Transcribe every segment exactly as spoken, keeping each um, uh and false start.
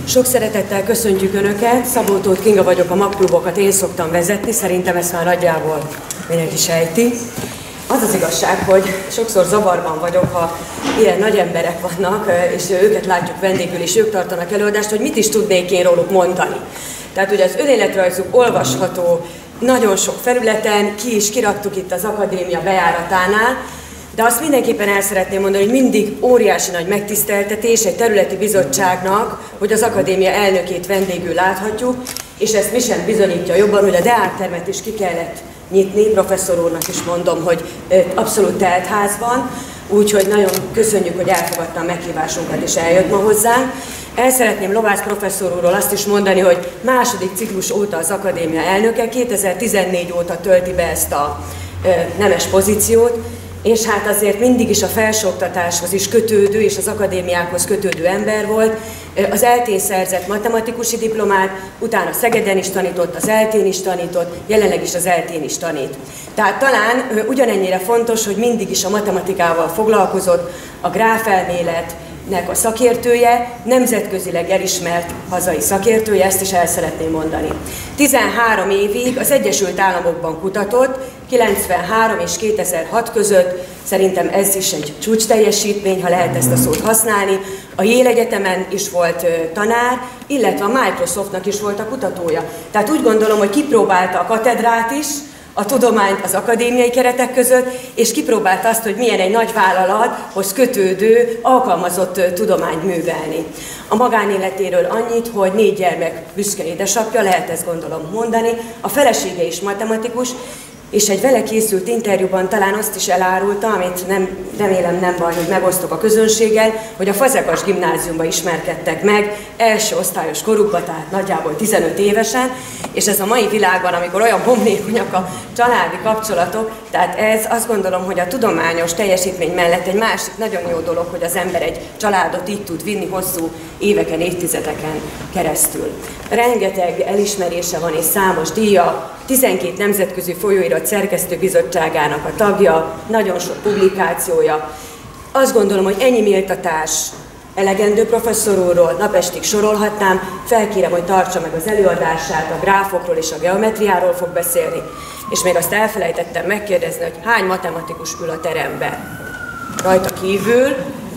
Sok szeretettel köszöntjük Önöket, Szabó Tóth Kinga vagyok, a magklubokat én szoktam vezetni, szerintem ezt már nagyjából mindenki sejti. Az az igazság, hogy sokszor zavarban vagyok, ha ilyen nagy emberek vannak, és őket látjuk vendégül, és ők tartanak előadást, hogy mit is tudnék én róluk mondani. Tehát ugye az önéletrajzuk olvasható nagyon sok felületen, ki is kiraktuk itt az akadémia bejáratánál, de azt mindenképpen el szeretném mondani, hogy mindig óriási nagy megtiszteltetés egy területi bizottságnak, hogy az akadémia elnökét vendégül láthatjuk, és ezt mi sem bizonyítja jobban, hogy a Deák termet is ki kellett nyitni, professzor úrnak is mondom, hogy abszolút telt ház van, úgyhogy nagyon köszönjük, hogy elfogadta a meghívásunkat és eljött ma hozzánk. El szeretném Lovász professzor úrról azt is mondani, hogy második ciklus óta az akadémia elnöke, kétezer-tizennégy óta tölti be ezt a nemes pozíciót, és hát azért mindig is a felsőoktatáshoz is kötődő, és az akadémiákhoz kötődő ember volt. Az eltén szerzett matematikusi diplomát, utána Szegeden is tanított, az eltén is tanított, jelenleg is az eltén is tanít. Tehát talán ugyanennyire fontos, hogy mindig is a matematikával foglalkozott, a gráfelméletnek a szakértője, nemzetközileg elismert hazai szakértője, ezt is el szeretném mondani. tizenhárom évig az Egyesült Államokban kutatott, kilencvenhárom és kétezer-hat között, szerintem ez is egy csúcsteljesítmény, ha lehet ezt a szót használni. A Yale Egyetemen is volt tanár, illetve a Microsoftnak is volt a kutatója. Tehát úgy gondolom, hogy kipróbálta a katedrát is, a tudományt az akadémiai keretek között, és kipróbálta azt, hogy milyen egy nagy vállalathoz kötődő, alkalmazott tudományt művelni. A magánéletéről annyit, hogy négy gyermek büszke édesapja, lehet ezt gondolom mondani, a felesége is matematikus, és egy vele készült interjúban talán azt is elárulta, amit nem, remélem nem baj, hogy megosztok a közönséggel, hogy a Fazekas gimnáziumban ismerkedtek meg első osztályos korukban, tehát nagyjából tizenöt évesen, és ez a mai világban, amikor olyan bomlékonyak a családi kapcsolatok, tehát ez azt gondolom, hogy a tudományos teljesítmény mellett egy másik nagyon jó dolog, hogy az ember egy családot így tud vinni hosszú éveken, évtizedeken keresztül. Rengeteg elismerése van és számos díja, tizenkét nemzetközi folyóirat szerkesztőbizottságának a tagja, nagyon sok publikációja. Azt gondolom, hogy ennyi méltatás elegendő professzor úrról, napestig sorolhatnám, felkérem, hogy tartsa meg az előadását, a gráfokról és a geometriáról fog beszélni, és még azt elfelejtettem megkérdezni, hogy hány matematikus ül a teremben. Rajta kívül,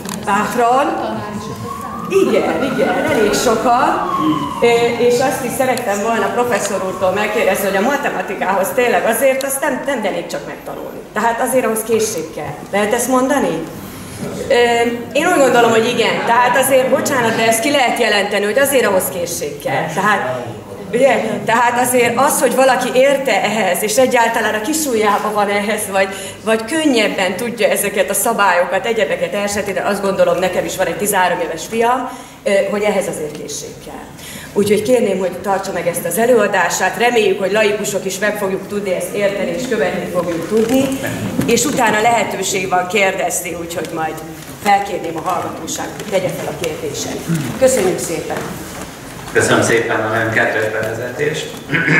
bátran. Igen, igen, elég sokan, és azt is szerettem volna professzor úrtól megkérdezni, hogy a matematikához tényleg azért azt nem, nem elég csak megtanulni. Tehát azért ahhoz készség kell. Lehet ezt mondani? Én úgy gondolom, hogy igen. Tehát azért, bocsánat, de ezt ki lehet jelenteni, hogy azért ahhoz készség kell. Tehát, ugye? Tehát azért az, hogy valaki érte ehhez, és egyáltalán a kisujjában van ehhez, vagy, vagy könnyebben tudja ezeket a szabályokat, egyebeket elseti, de azt gondolom, nekem is van egy tizenhárom éves fiam, hogy ehhez azért készség kell. Úgyhogy kérném, hogy tartsa meg ezt az előadását, reméljük, hogy laikusok is meg fogjuk tudni ezt érteni, és követni fogjuk tudni, és utána lehetőség van kérdezni, úgyhogy majd felkérném a hallgatóságot, hogy tegye fel a kérdéseit. Köszönjük szépen! Köszönöm szépen a nagyon kedves bevezetést.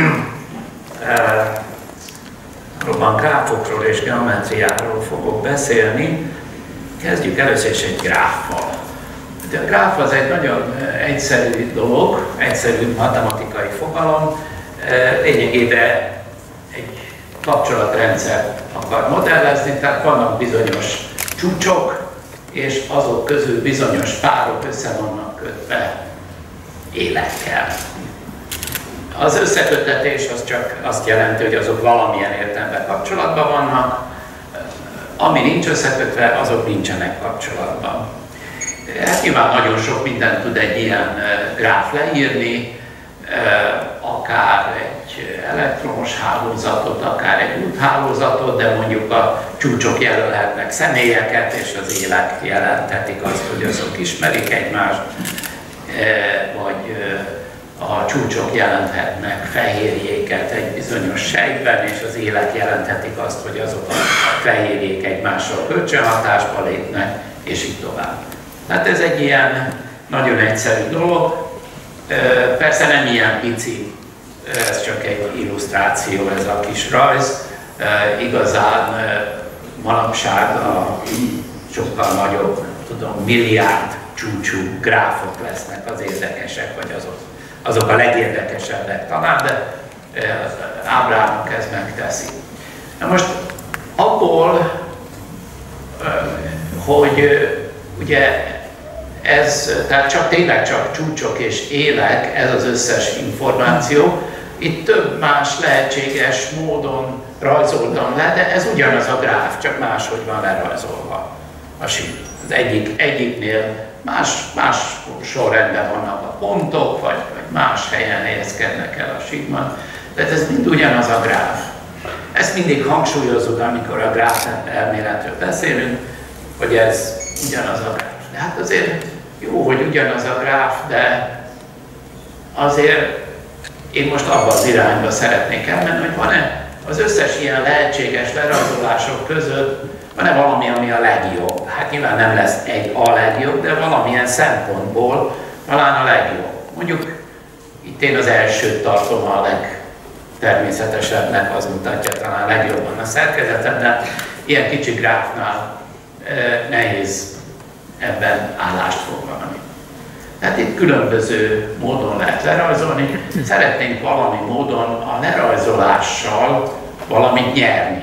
Próbán gráfokról és geometriáról fogok beszélni. Kezdjük először is egy gráffal. A gráf az egy nagyon egyszerű dolog, egyszerű matematikai fogalom. Lényegében egy kapcsolatrendszert akar modellezni, tehát vannak bizonyos csúcsok, és azok közül bizonyos párok össze vannak kötve élekkel. Az összeköttetés az csak azt jelenti, hogy azok valamilyen értelemben kapcsolatban vannak, ami nincs összekötve, azok nincsenek kapcsolatban. Hát nyilván nagyon sok mindent tud egy ilyen gráf leírni, akár egy elektromos hálózatot, akár egy úthálózatot, de mondjuk a csúcsok jelölhetnek személyeket, és az élek jelentetik azt, hogy azok ismerik egymást, vagy a csúcsok jelenthetnek fehérjéket egy bizonyos sejtben, és az élek jelenthetik azt, hogy azok a fehérjék egymással kölcsönhatásba lépnek, és így tovább. Tehát ez egy ilyen nagyon egyszerű dolog. Persze nem ilyen pici, ez csak egy illusztráció, ez a kis rajz. Igazán manapság a sokkal nagyobb, tudom, milliárd csúcsú gráfok lesznek az érdekesek, vagy azok, azok a legérdekesebbek talán, de Ábrámunk ez megteszi. Na most abból, hogy ugye ez, tehát csak tényleg csak csúcsok és élek, ez az összes információ, itt több más lehetséges módon rajzoltam le, de ez ugyanaz a gráf, csak máshogy van lerajzolva a sík. Az egyik, egyiknél más, más sorrendben vannak a pontok, vagy, vagy más helyen helyezkednek el a síkban, tehát ez mind ugyanaz a gráf. Ezt mindig hangsúlyozzuk, amikor a gráf elméletről beszélünk, hogy ez ugyanaz a gráf. De hát azért jó, hogy ugyanaz a gráf, de azért én most abban az irányba szeretnék elmenni, hogy van-e az összes ilyen lehetséges lerajzolások között, van-e valami, ami a legjobb? Hát nyilván nem lesz egy a legjobb, de valamilyen szempontból talán a legjobb. Mondjuk itt én az elsőt tartom a legtermészetesebbnek, az mutatja talán legjobban a szerkezetet, de ilyen kicsi gráfnál eh, nehéz ebben állást foglalni. Tehát itt különböző módon lehet lerajzolni. Szeretnénk valami módon a lerajzolással valamit nyerni.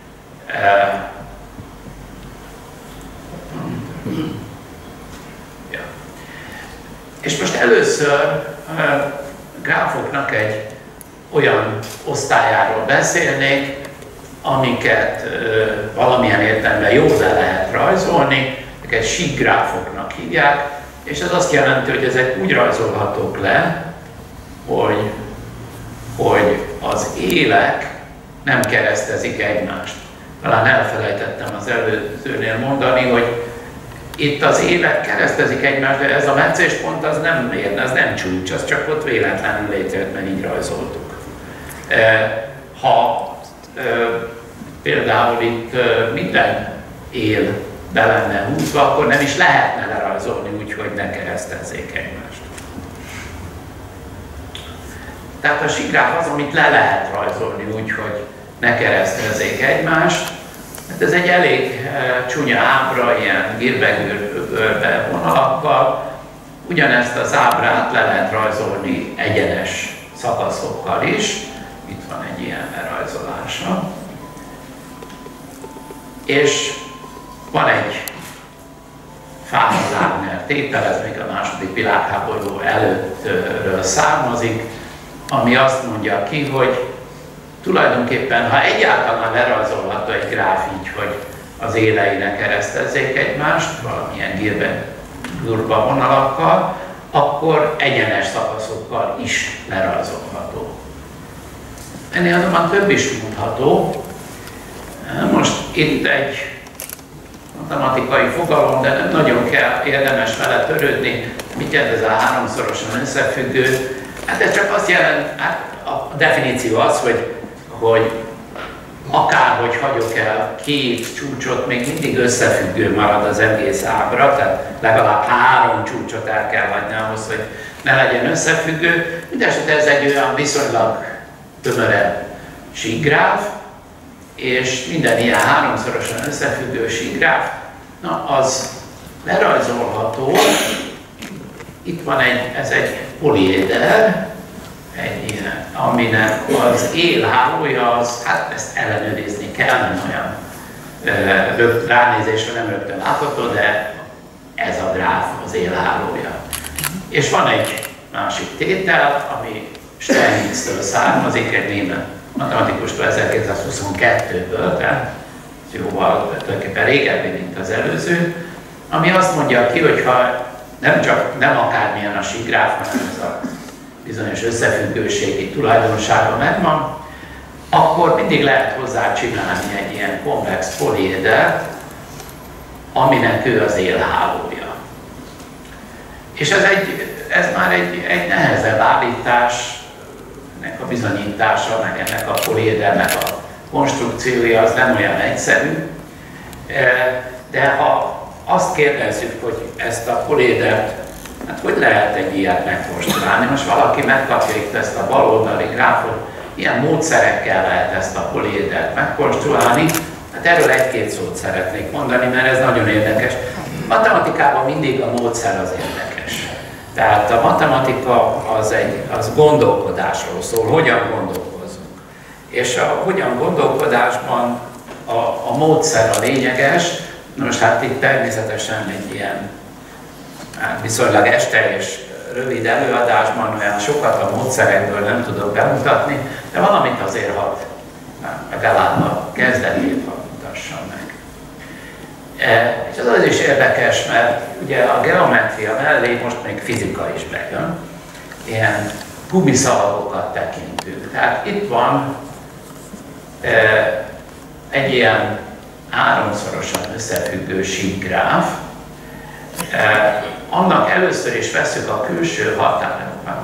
Ja. És most először gráfoknak egy olyan osztályáról beszélnék, amiket valamilyen értelemben jól le lehet rajzolni, ezeket síkgráfoknak hívják, és ez azt jelenti, hogy ezek úgy rajzolhatók le, hogy, hogy az élek nem keresztezik egymást. Talán elfelejtettem az előzőnél mondani, hogy itt az élek keresztezik egymást, de ez a meccéspont az nem érne, az nem csúcs, az csak ott véletlenül létrejött, mert így rajzoltuk. Ha például itt minden él be lenne húzva, akkor nem is lehetne lerajzolni úgy, hogy ne keresztezzék egymást. Tehát a síkgráf az, amit le lehet rajzolni úgy, hogy ne keresztezzék egymást. Hát ez egy elég e, csúnya ábra, ilyen girbegörbe vonalakkal. Ugyanezt az ábrát le lehet rajzolni egyenes szakaszokkal is. Itt van egy ilyen lerajzolása. És van egy Fáma-Wagner tétel, ez még a második világháború előttről származik, ami azt mondja ki, hogy tulajdonképpen, ha egyáltalán lerajzolható egy gráf így, hogy az élei ne keresztezzék egymást, valamilyen gurba vonalakkal, akkor egyenes szakaszokkal is lerajzolható. Ennél azonban több is mondható. Most itt egy matematikai fogalom, de nem nagyon kell érdemes vele törődni. Mit jelent ez a háromszorosan összefüggő? Hát ez csak azt jelent, hát a definíció az, hogy, hogy akárhogy hagyok el két csúcsot, még mindig összefüggő marad az egész ábra, tehát legalább három csúcsot el kell hagyni ahhoz, hogy ne legyen összefüggő. Mindenesetre ez egy olyan viszonylag tömörebb síkgráf, és minden ilyen háromszorosan összefüggő síkgráf, na az lerajzolható. Itt van egy, ez egy poliéder, egy ilyen, aminek az élhálója, az, hát ezt ellenőrizni kell, nem olyan rögt, ránézésre nem rögtön látható, de ez a gráf az élhálója. És van egy másik tétel, ami Steinitz-től származik, egy német matematikustól ezerkétszázhuszonkettőből, tehát jóval tulajdonképpen régebbi, mint az előző, ami azt mondja ki, hogy ha nem csak nem akármilyen a síkgráf, hanem ez a bizonyos összefüggőségi tulajdonsága megvan, akkor mindig lehet hozzá csinálni egy ilyen konvex poliédert, aminek ő az élhálója. És ez, egy, ez már egy, egy nehezebb állítás, ennek a bizonyítása, meg ennek a poliédernek a konstrukciója az nem olyan egyszerű, de ha azt kérdezzük, hogy ezt a poliédert, hát hogy lehet egy ilyet megkonstruálni? Most valaki megkapja itt ezt a baloldali gráfot, ilyen módszerekkel lehet ezt a poliédert megkonstruálni, Hát erről egy-két szót szeretnék mondani, mert ez nagyon érdekes. Matematikában mindig a módszer az érdekes. Tehát a matematika az, egy, az gondolkodásról szól, hogyan gondolkozunk. És a hogyan gondolkodásban a, a módszer a lényeges. Most hát itt természetesen egy ilyen hát viszonylag este és rövid előadásban olyan sokat a módszerekből nem tudok bemutatni, de valamit azért hadd, legalább a kezdetét hadd mutassam meg. E, és az az is érdekes, mert ugye a geometria mellé most még fizika is bejön, ilyen gumiszalagokat tekintünk. Tehát itt van e, egy ilyen háromszorosan összefüggő síkgráf. E, annak először is veszük a külső határát,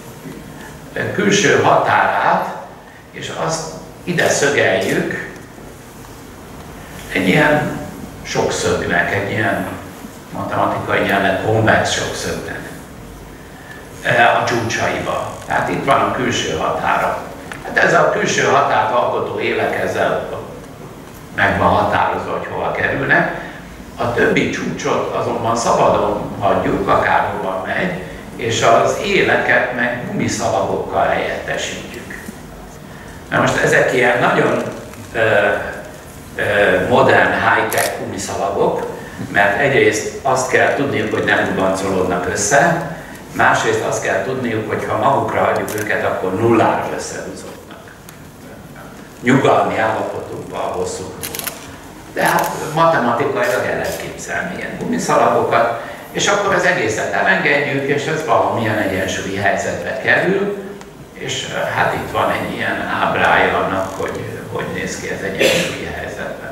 külső határát, és azt ide szögeljük egy ilyen sokszögnek, egy ilyen matematikai nyelven konvex sokszögnek a csúcsaiba. Tehát itt van a külső határa. Hát ez a külső határt alkotó élek ezzel meg van határozva, hogy hova kerülnek. A többi csúcsot azonban szabadon hagyjuk, akárhova megy, és az éleket meg gumiszalagokkal helyettesítjük. Na most ezek ilyen nagyon ö, ö, modern, high-tech gumiszalagok, mert egyrészt azt kell tudniuk, hogy nem gubancolódnak össze, másrészt azt kell tudniuk, hogy ha magukra hagyjuk őket, akkor nullára összehúzódnak. Nyugalmi állapotunkban a hosszú múlva. De hát matematikailag el lehet képzelni ilyen gumiszalagokat, és akkor az egészet elengedjük, és ez valamilyen egyensúlyi helyzetbe kerül, és hát itt van egy ilyen ábrája annak, hogy hogy néz ki ez egyensúlyi helyzetben.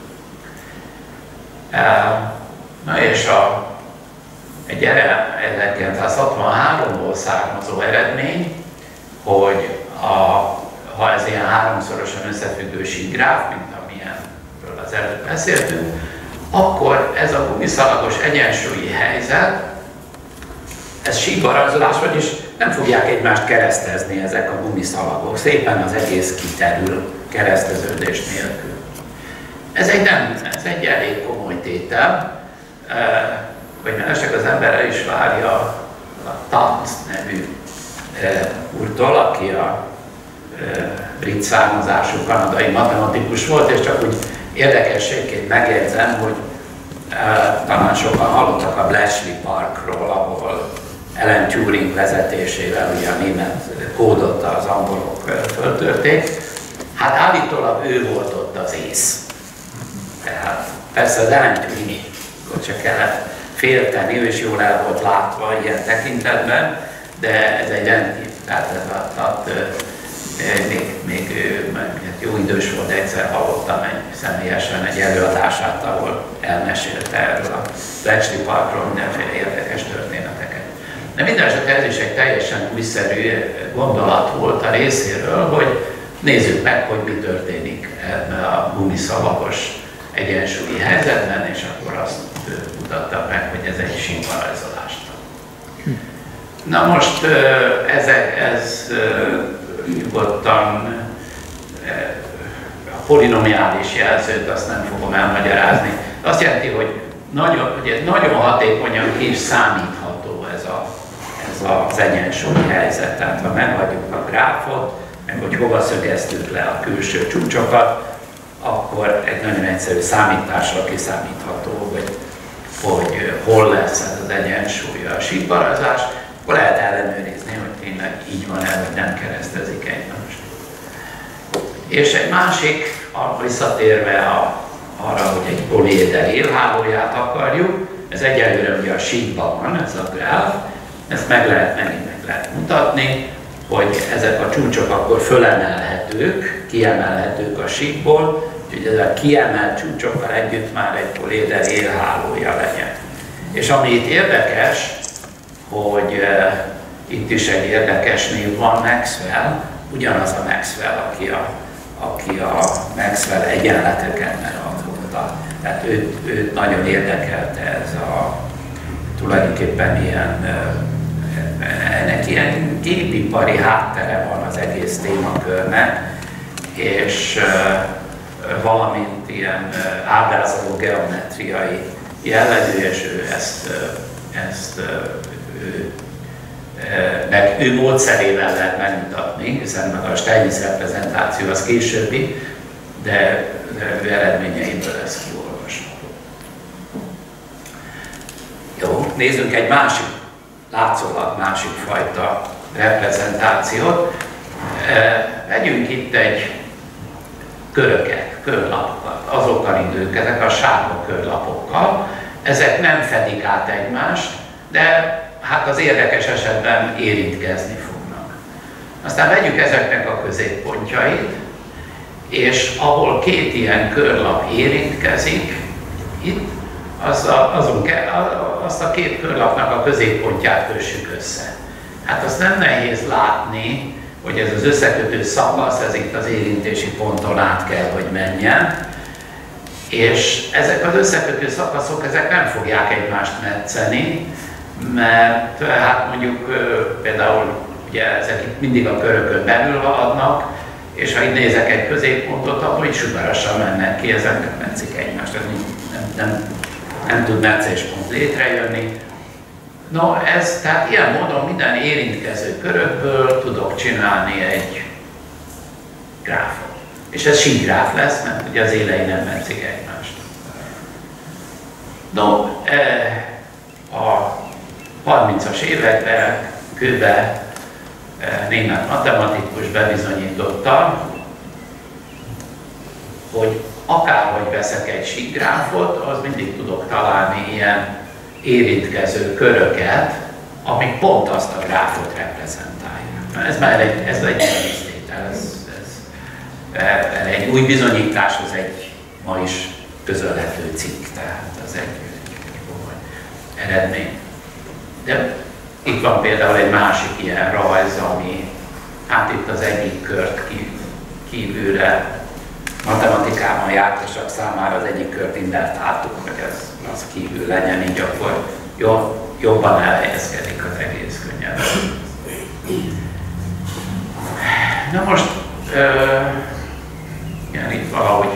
Na és a, egy ezerkilencszázhatvanháromból származó eredmény, hogy a, ha ez ilyen háromszorosan összefüggő síkgráf, mint amilyenről az előtt beszéltünk, akkor ez a gumiszalagos egyensúlyi helyzet, ez síkbarajzolás, vagyis nem fogják egymást keresztezni ezek a gumiszalagok. Szépen az egész kiterül kereszteződés nélkül. Ez egy, nem, ez egy elég komoly tétel, hogy mellesleg az ember el is várja a Tat nevű úrtól, aki a brit származású kanadai matematikus volt, és csak úgy érdekességként megjegyzem, hogy talán sokan hallottak a Bletchley Parkról, ahol Alan Turing vezetésével ugye a német kódot az angolok föltörték. Hát állítólag ő volt ott az ész. Tehát persze az Alan Turingot se kellett félteni, ő is jól el volt látva ilyen tekintetben, de ez egy rendkívül, tehát ez a, tehát, még, még ő jó idős volt, egyszer hallottam egy személyesen egy előadását, ahol elmesélte erről a Bletchley Parkról mindenféle érdekes történeteket. De mindenesetre ez is egy teljesen újszerű gondolat volt a részéről, hogy nézzük meg, hogy mi történik ebben a gumiszalagos egyensúlyi helyzetben, és akkor azt mutatta meg, hogy ez egy síkbarajzolás. Na most ezek, ez nyugodtan a polinomiális jelzőt azt nem fogom elmagyarázni. Azt jelenti, hogy nagyon, hogy ez nagyon hatékonyan ki is számítható ez, a, ez az egyensúlyi helyzet. Tehát ha meghagyjuk a gráfot, meg hogy hova szögeztük le a külső csúcsokat, akkor egy nagyon egyszerű számításra kiszámítható, hogy, hogy hol lesz ez az egyensúly a síkbarajzás, akkor lehet ellenőrizni, hogy tényleg így van el, hogy nem keresztezik egymást. És egy másik, visszatérve a, arra, hogy egy poliéder élhálóját akarjuk, ez egyelőre ugye a síkban van, ez a gráf, ezt meg lehet, megint meg lehet mutatni, hogy ezek a csúcsok akkor fölemelhetők, kiemelhetők a síkból, úgyhogy ez a kiemelt csúcsokkal együtt már egy poliéder élhálója legyen. És ami itt érdekes, hogy uh, itt is egy érdekes név van, Maxwell, ugyanaz a Maxwell, aki a, aki a Maxwell egyenleteken megalkotta. Tehát őt, őt nagyon érdekelte ez a tulajdonképpen ilyen, uh, ennek ilyen gépipari háttere van az egész témakörnek, és uh, uh, valamint ilyen ábrázoló geometriai jellegű, és ő ezt, ezt ő, meg ő módszerével lehet megmutatni, hiszen meg a Steinitz reprezentáció az későbbi, de, de ő eredményeiből ez kiolvasható. Jó, nézzünk egy másik, látszólag másik fajta reprezentációt. Vegyünk itt egy köröket, körlapokat, azokkal indulunk, ezek a sárga körlapokkal. Ezek nem fedik át egymást, de hát az érdekes esetben érintkezni fognak. Aztán vegyük ezeknek a középpontjait, és ahol két ilyen körlap érintkezik, itt az a, azon kell, azt a két körlapnak a középpontját kössük össze. Hát azt nem nehéz látni, hogy ez az összekötő szakasz, ez itt az érintési ponton át kell, hogy menjen, és ezek az összekötő szakaszok, ezek nem fogják egymást metszeni, mert hát mondjuk például ugye ezek itt mindig a körökön belül haladnak, és ha itt nézek egy középpontot, akkor így sugarasan mennek ki, ezek nem metszik egymást, ez nem, nem, nem tud metszéspont létrejönni. No, ez, tehát ilyen módon minden érintkező körökből tudok csinálni egy gráfot. És ez sígráf lesz, mert ugye az élei nem metszik egymást. No, a harmincas években Köbe német matematikus bebizonyította, hogy akárhogy veszek egy síkgráfot, az mindig tudok találni ilyen érintkező köröket, amik pont azt a gráfot reprezentálják. Ez már egy, ez egy tétel, ez, ez egy új bizonyítás, az egy ma is közölhető cikk, tehát az egy, egy komoly eredmény. De itt van például egy másik ilyen rajz, ami hát itt az egyik kört kívülre matematikában jártasak számára az egyik kört invertáltuk, hogy ez az kívül legyen, így akkor jobban elhelyezkedik az egész könnyebben. Na most, igen, itt valahogy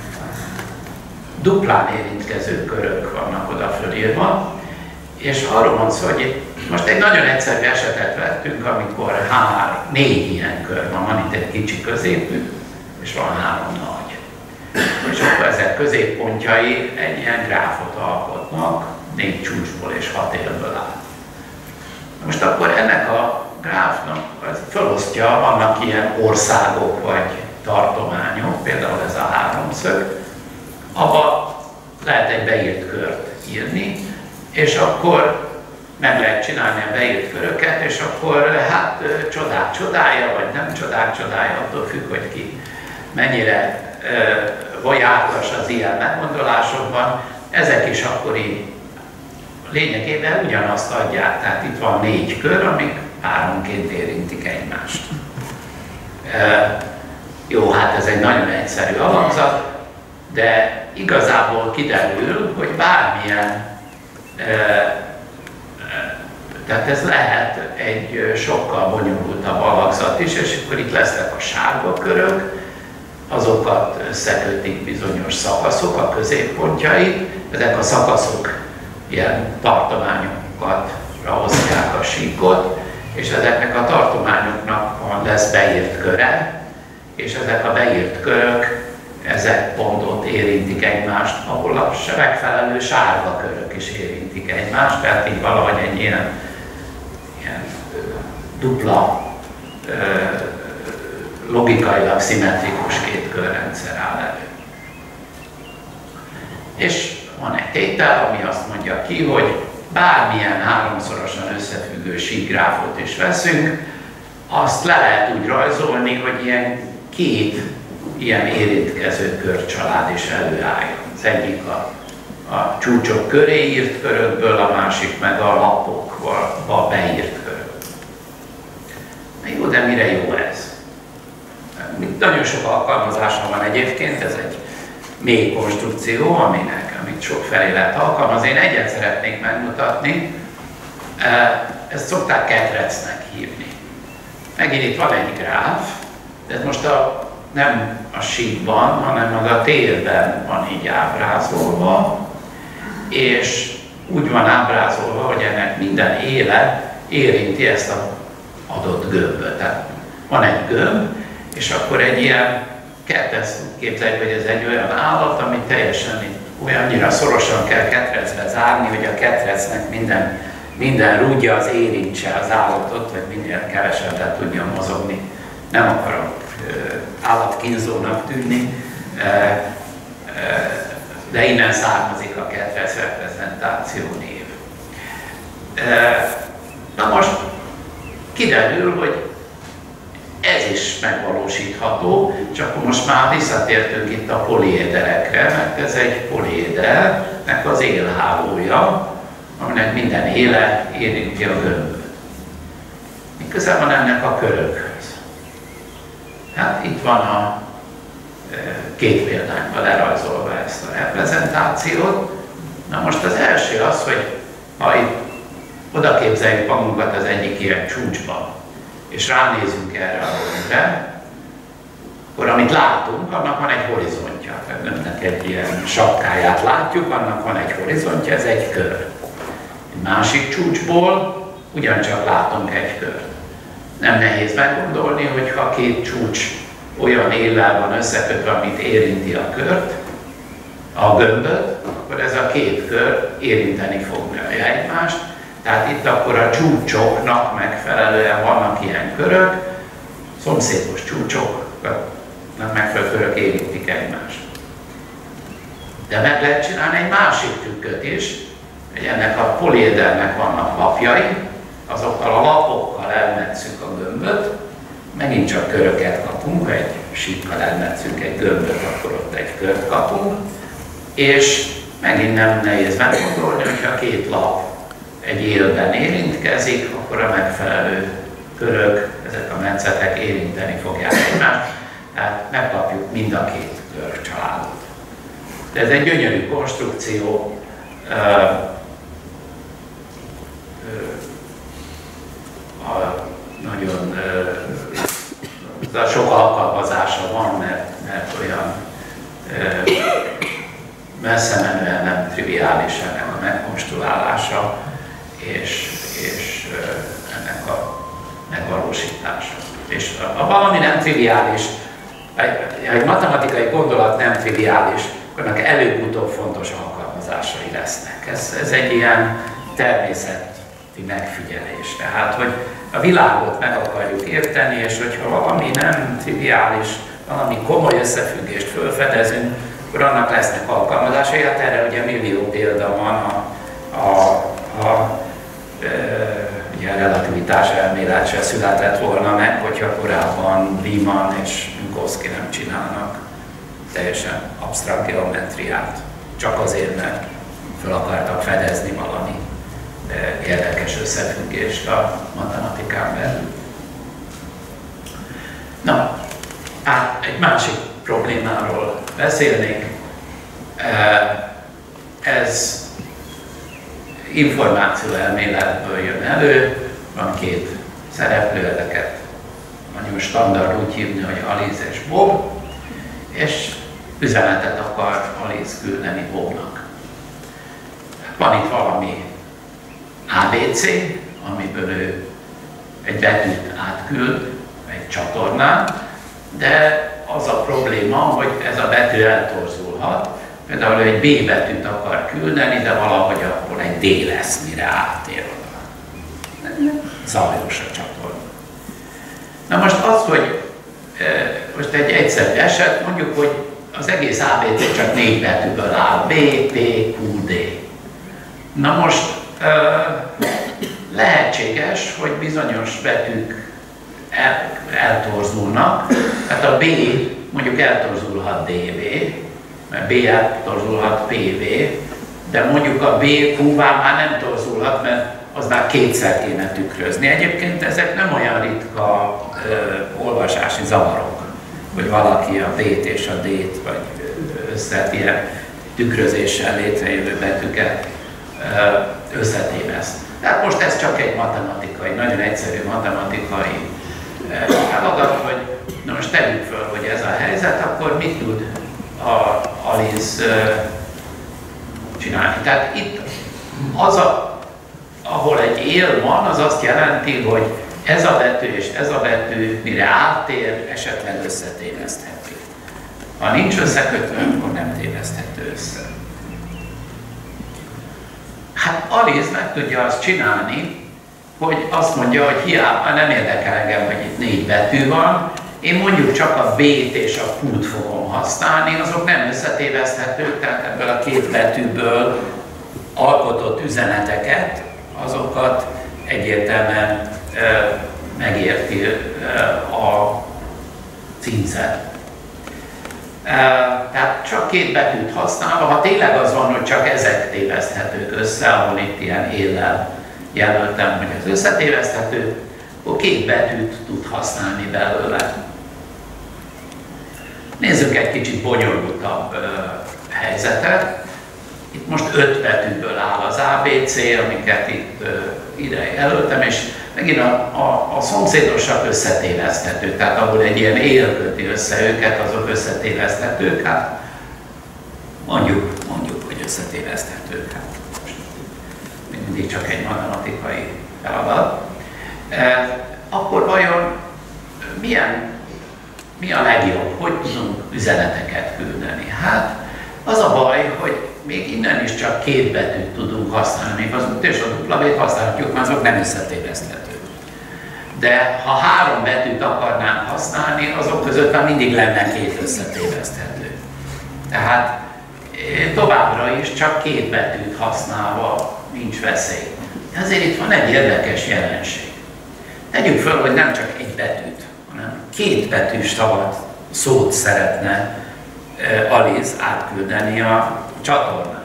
duplán érintkező körök vannak oda fölírva, és arról van szó, hogy most egy nagyon egyszerű esetet vettünk, amikor hár, négy ilyen kör van, van itt egy kicsi középű, és van három nagy. És akkor ezek középpontjai egy ilyen gráfot alkotnak, négy csúcsból és hat élből áll. Most akkor ennek a gráfnak felosztja, vannak ilyen országok vagy tartományok, például ez a háromszög, abba lehet egy beírt kört írni, és akkor meg lehet csinálni a beírt köröket, és akkor hát csodák csodája, vagy nem csodák csodája, attól függ, hogy ki mennyire vagy jártas az ilyen meggondolásokban, ezek is akkor így lényegében ugyanazt adják. Tehát itt van négy kör, amik páronként érintik egymást. E, jó, hát ez egy nagyon egyszerű alapzat, de igazából kiderül, hogy bármilyen, e, tehát ez lehet egy sokkal bonyolultabb alakzat is, és akkor itt lesznek a sárga körök, azokat összekötik bizonyos szakaszok, a középpontjai, ezek a szakaszok ilyen tartományokat osztják a síkot, és ezeknek a tartományoknak lesz beírt köre, és ezek a beírt körök, ezek pont ott érintik egymást, ahol a megfelelő sárga körök is érintik egymást, tehát így valahogy egy ilyen, ilyen dupla, logikailag szimmetrikus két körrendszer áll elő. És van egy tétel, ami azt mondja ki, hogy bármilyen háromszorosan összefüggő síkgráfot is veszünk, azt le lehet úgy rajzolni, hogy ilyen két ilyen érintkező körcsalád is előálljon. Az egyik a, a csúcsok köré írt körökből, a másik meg a lapokba beírt körök. Jó, de mire jó ez? Nagyon sok alkalmazása van egyébként, ez egy mély konstrukció, aminek, amit sok felé lehet alkalmazni. Én egyet szeretnék megmutatni, ezt szokták ketrecnek hívni. Megint itt van egy gráf, de most a nem a síkban, hanem az a térben van így ábrázolva, és úgy van ábrázolva, hogy ennek minden éle érinti ezt az adott gömböt. Tehát van egy gömb, és akkor egy ilyen kettesz képzeljük, hogy ez egy olyan állat, ami teljesen olyannyira szorosan kell ketrecbe zárni, hogy a ketrecnek minden, minden rúdja az érintse az állatot, vagy minél kevesebbet tudjon mozogni. Nem akarok állatkínzónak tűnni, de innen származik a ketrec reprezentáció név. Na most kiderül, hogy ez is megvalósítható, csak most már visszatértünk itt a poliéderekre, mert ez egy poliédernek az élhálója, aminek minden éle érinti a gömböt. Mi köze van ennek a körökhöz? Hát itt van a két példányban lerajzolva ezt a reprezentációt. Na most az első az, hogy ha itt oda képzeljük magunkat az egyik ilyen csúcsba, és ránézünk erre a gömbre, akkor amit látunk, annak van egy horizontja. A gömbnek egy ilyen sapkáját látjuk, annak van egy horizontja, ez egy kör. Egy másik csúcsból ugyancsak látunk egy kört. Nem nehéz meggondolni, hogy ha két csúcs olyan éllel van összekötve, amit érinti a kört, a gömböt, akkor ez a két kör érinteni fogja egymást. Tehát itt akkor a csúcsoknak megfelelően vannak ilyen körök, szomszédos csúcsoknak megfelelő körök érintik egymást. De meg lehet csinálni egy másik trükköt is, hogy ennek a poliédernek vannak lapjai, azokkal a lapokkal elmetszünk a gömböt, megint csak köröket kapunk, egy síkkal elmetszünk egy gömböt, akkor ott egy kört kapunk, és megint nem nehéz meggondolni, hogyha két lap egy élben érintkezik, akkor a megfelelő körök, ezek a metszetek érinteni fogják egymást, tehát megkapjuk mind a két körcsaládot. De ez egy gyönyörű konstrukció, a nagyon uh, sok alkalmazása van, mert, mert olyan uh, messze menően nem triviális ennek a megkonstruálása és, és uh, ennek a megvalósítása. És ha valami nem triviális, egy, egy matematikai gondolat nem triviális, annak előbb-utóbb fontos alkalmazásai lesznek. Ez, ez egy ilyen természeti megfigyelés. Tehát, hogy a világot meg akarjuk érteni, és hogyha valami nem triviális, valami komoly összefüggést felfedezünk, akkor annak lesznek alkalmazásai. Hát erre ugye millió példa van, a, a, a, e, ugye a relativitás elmélet se született volna meg, hogyha korábban Riemann és Minkowski nem csinálnak teljesen absztrakt geometriát, csak azért, mert fel akartak fedezni valami érdekes összefüggést a matematikán belül. Na, hát egy másik problémáról beszélnék. Ez információelméletből jön elő, van két szereplő, ezeket nagyon standard úgy hívni, hogy Alice és Bob, és üzenetet akar Alice küldeni Bobnak. Van itt valami á bé cé, amiből ő egy betűt átküld egy csatornán, de az a probléma, hogy ez a betű eltorzulhat. Például ő egy B betűt akar küldeni, de valahogy akkor egy D lesz, mire átér oda. Zajos a csatorna. Na most az, hogy most egy egyszerű eset, mondjuk, hogy az egész á bé cé csak négy betűből áll, B, P, Q, D. Na most lehetséges, hogy bizonyos betűk el, eltorzulnak, tehát a B mondjuk eltorzulhat D V, mert B eltorzulhat P V, de mondjuk a B Q-vá már nem torzulhat, mert az már kétszer kéne tükrözni. Egyébként ezek nem olyan ritka ö, olvasási zavarok, hogy valaki a B-t és a D-t, vagy összet ilyen tükrözéssel létrejövő betűket összetéveszt. Tehát most ez csak egy matematikai, nagyon egyszerű matematikai feladat, hogy Na most tegyük föl, hogy ez a helyzet, akkor mit tud a Alice csinálni? Tehát itt az, a, ahol egy él van, az azt jelenti, hogy ez a betű és ez a betű, mire átér, esetleg összetéveszthető. Ha nincs összekötve, akkor nem téveszthető össze. Hát Alice meg tudja azt csinálni, hogy azt mondja, hogy hiába nem érdekel engem, hogy itt négy betű van, én mondjuk csak a B-t és a Q-t fogom használni, azok nem összetéveszthetők, tehát ebből a két betűből alkotott üzeneteket, azokat egyértelműen e, megérti e, a címzet. E, tehát csak két betűt használva, ha tényleg az van, hogy csak ezek téveszthetők össze, ahol itt ilyen éllel jelöltem, hogy ez összetéveszthető, akkor két betűt tud használni belőle. Nézzük egy kicsit bonyolultabb uh, helyzetet. Itt most öt betűből áll az á bé cé, amiket itt uh, ide jelöltem, és megint a, a, a szomszédosak összetéveszthetők, tehát ahol egy ilyen él köti össze őket, azok összetéveszthetők, hát mondjuk, mondjuk, hogy összetéveszthetők. Hát még mindig csak egy matematikai feladat. E, akkor vajon milyen, mi a legjobb, hogy tudunk üzeneteket küldeni? Hát az a baj, hogy még innen is csak két betűt tudunk használni, még az út és a dupla B-t használhatjuk, mert azok nem összetéveszthetők. De ha három betűt akarnánk használni, azok között már mindig lenne két összetéveszthető. Tehát továbbra is csak két betűt használva nincs veszély. Ezért itt van egy érdekes jelenség. Tegyük föl, hogy nem csak egy betűt, hanem két betűs tavat, szót szeretne uh, Alice átküldeni a csatornán.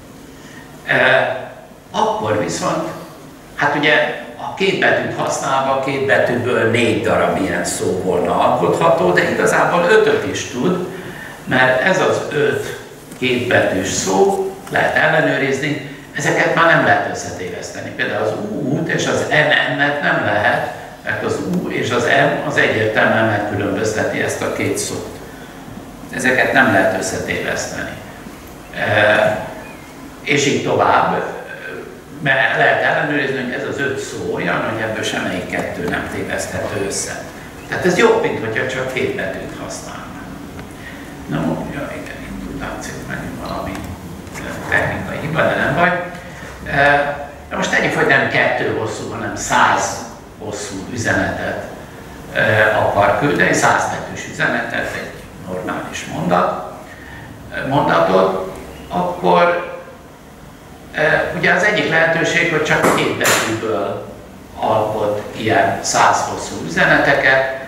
Uh, akkor viszont, hát ugye a két betűt használva, két betűből négy darab ilyen szó volna alkotható, de igazából ötöt is tud, mert ez az öt kétbetűs szó, lehet ellenőrizni, ezeket már nem lehet összetéveszteni. Például az U-t és az en en-et nem lehet, mert az U és az M az egyértelműen megkülönbözteti ezt a két szót. Ezeket nem lehet összetéveszteni. E, és így tovább, mert lehet ellenőrizni, hogy ez az öt szó olyan, hogy ebből semmelyik kettő nem téveszthető össze. Tehát ez jobb, mint hogyha csak két betűt használnánk. No, ja, igen, itt úgy látszik megint valami technikai hiba, de nem baj. De most tegyük, hogy nem kettő hosszú, hanem száz hosszú üzenetet akar küldeni, száz betűs üzenetet, egy normális mondat, mondatot, akkor ugye az egyik lehetőség, hogy csak két betűből alkot ilyen száz hosszú üzeneteket,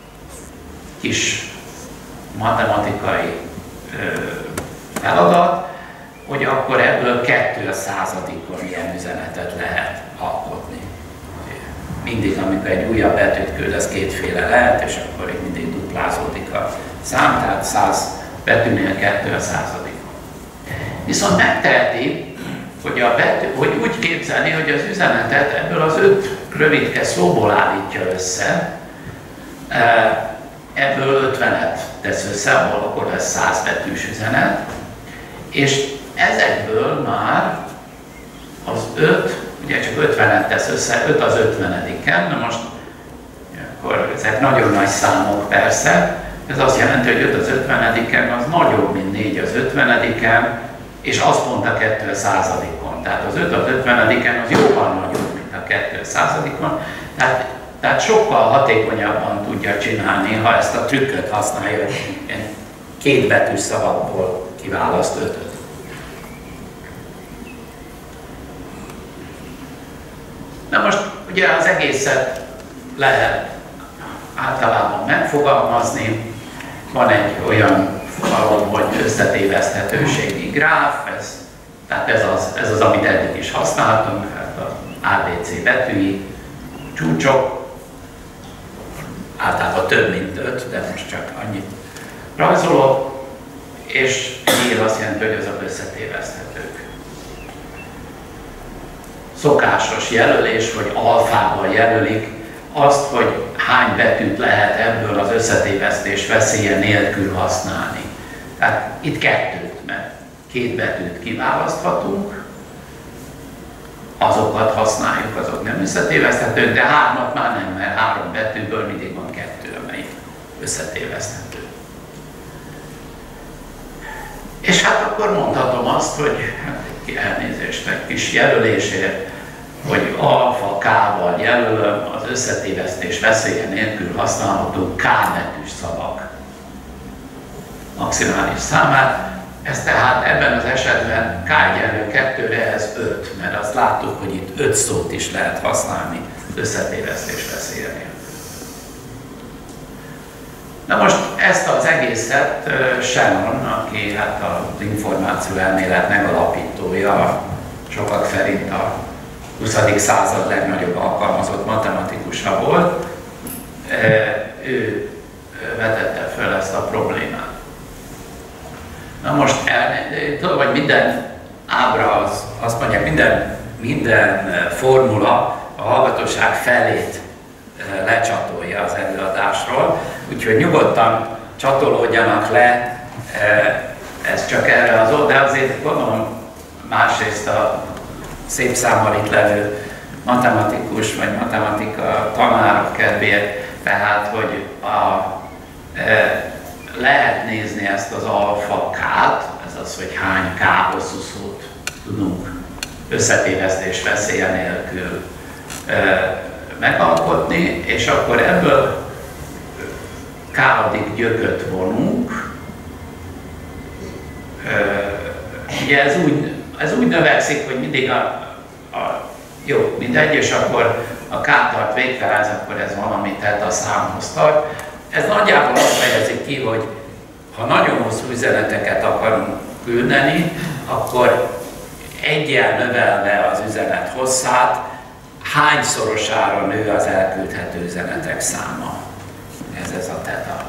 kis matematikai feladat, hogy akkor ebből kettő a századikon ilyen üzenetet lehet alkotni. Mindig, amikor egy újabb betűt küld, az kétféle lehet, és akkor így mindig duplázódik a szám, tehát száz betűnél kettő a századikon. Viszont megteheti, hogy, a betű, hogy úgy képzelni, hogy az üzenetet ebből az öt rövidke szóból állítja össze, ebből ötvenet tesz össze, ahol akkor lesz száz betűs üzenet, és ezekből már az öt, ugye csak ötvenet tesz össze, öt az ötvenediken, na most akkor ezek nagyon nagy számok persze, ez azt jelenti, hogy öt az ötvenediken az nagyobb, mint négy az ötvenediken, és az pont a kettő a századikon. Tehát az öt az ötvenediken az jóval nagyobb, mint a kettő a századikon. Tehát, tehát sokkal hatékonyabban tudja csinálni, ha ezt a trükköt használja, hogy két betűs szavakból kiválaszt ötöt. Na most ugye az egészet lehet általában megfogalmazni. Van egy olyan fogalom, hogy összetéveszthetőségi gráf, ez, tehát ez az, ez az, amit eddig is használtunk, hát az á bé cé betűi, csúcsok, általában több mint öt, de most csak annyit rajzolok, és nyíl azt jelenti, hogy azok összetéveszthetők. Szokásos jelölés, hogy alfával jelölik azt, hogy hány betűt lehet ebből az összetévesztés veszélye nélkül használni. Tehát itt kettőt, mert két betűt kiválaszthatunk, azokat használjuk, azok nem összetéveszthetők, de hármat már nem, mert három betűből mindig van kettő, amelyik összetéveszthető. És hát akkor mondhatom azt, hogy elnézést egy kis jelölésért, hogy alfa K-val jelölöm az összetévesztés veszélye nélkül használható K betűs szavak maximális számát. Ez tehát ebben az esetben K egyenlő kettőre ez öt, mert azt láttuk, hogy itt öt szót is lehet használni összetévesztés veszélye nélkül. Na most ezt az egészet Shannon, aki hát az információ elmélet megalapítója, sokak szerint a huszadik század legnagyobb alkalmazott matematikusa volt, ő vetette fel ezt a problémát. Na most, tudom, hogy minden ábra, az, azt mondják, minden, minden formula a hallgatóság felét lecsatolja az előadásról, úgyhogy nyugodtan csatolódjanak le, ez csak erre az oldal, de azért gondolom másrészt a szép számmal itt levő matematikus vagy matematika tanárok kedvéért, tehát hogy a, e, lehet nézni ezt az alfa K-t, ez az, hogy hány K hosszú szót tudunk összetévesztés veszélye nélkül e, megalkotni, és akkor ebből K-adik gyököt vonunk. E, ugye ez úgy, ez úgy növekszik, hogy mindig a, a jó, mindegy, és akkor a K tart végtelen, akkor ez valami teta számhoz tart. Ez nagyjából azt fejezi ki, hogy ha nagyon hosszú üzeneteket akarunk küldeni, akkor eggyel növelve az üzenet hosszát, hányszorosára nő az elküldhető üzenetek száma. Ez ez a teta.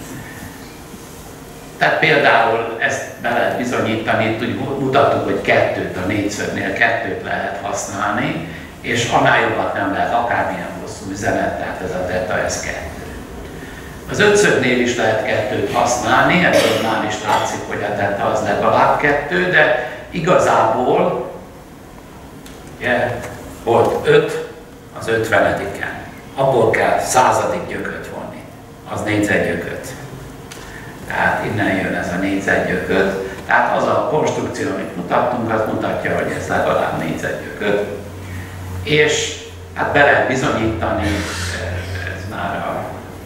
Tehát például ezt be lehet bizonyítani, itt úgy mutattuk, hogy kettőt, a négyszögnél kettőt lehet használni, és annál jobbat nem lehet, akármilyen hosszú üzenet, tehát ez a teta, ez kettő. Az ötszögnél is lehet kettőt használni, ebből már is látszik, hogy a teta az legalább kettő, de igazából ugye, volt öt az ötvenediken. Abból kell századik gyököt vonni, az négyzetgyököt. Tehát innen jön ez a négyzetgyököt. Tehát az a konstrukció, amit mutattunk, az mutatja, hogy ez legalább négyzetgyököt. És hát be lehet bizonyítani, ez már a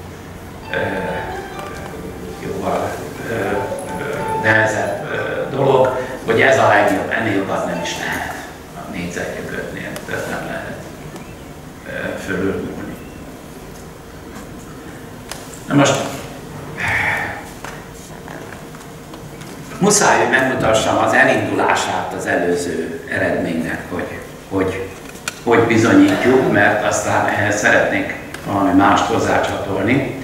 jóval nehezebb dolog, hogy ez a legjobb, ennél jobban nem is lehet a négyzetgyökötnél, ez nem lehet fölülmúlni. Na most muszáj, hogy megmutassam az elindulását az előző eredménynek, hogy hogy, hogy bizonyítjuk, mert aztán ehhez szeretnék valami mást hozzácsatolni.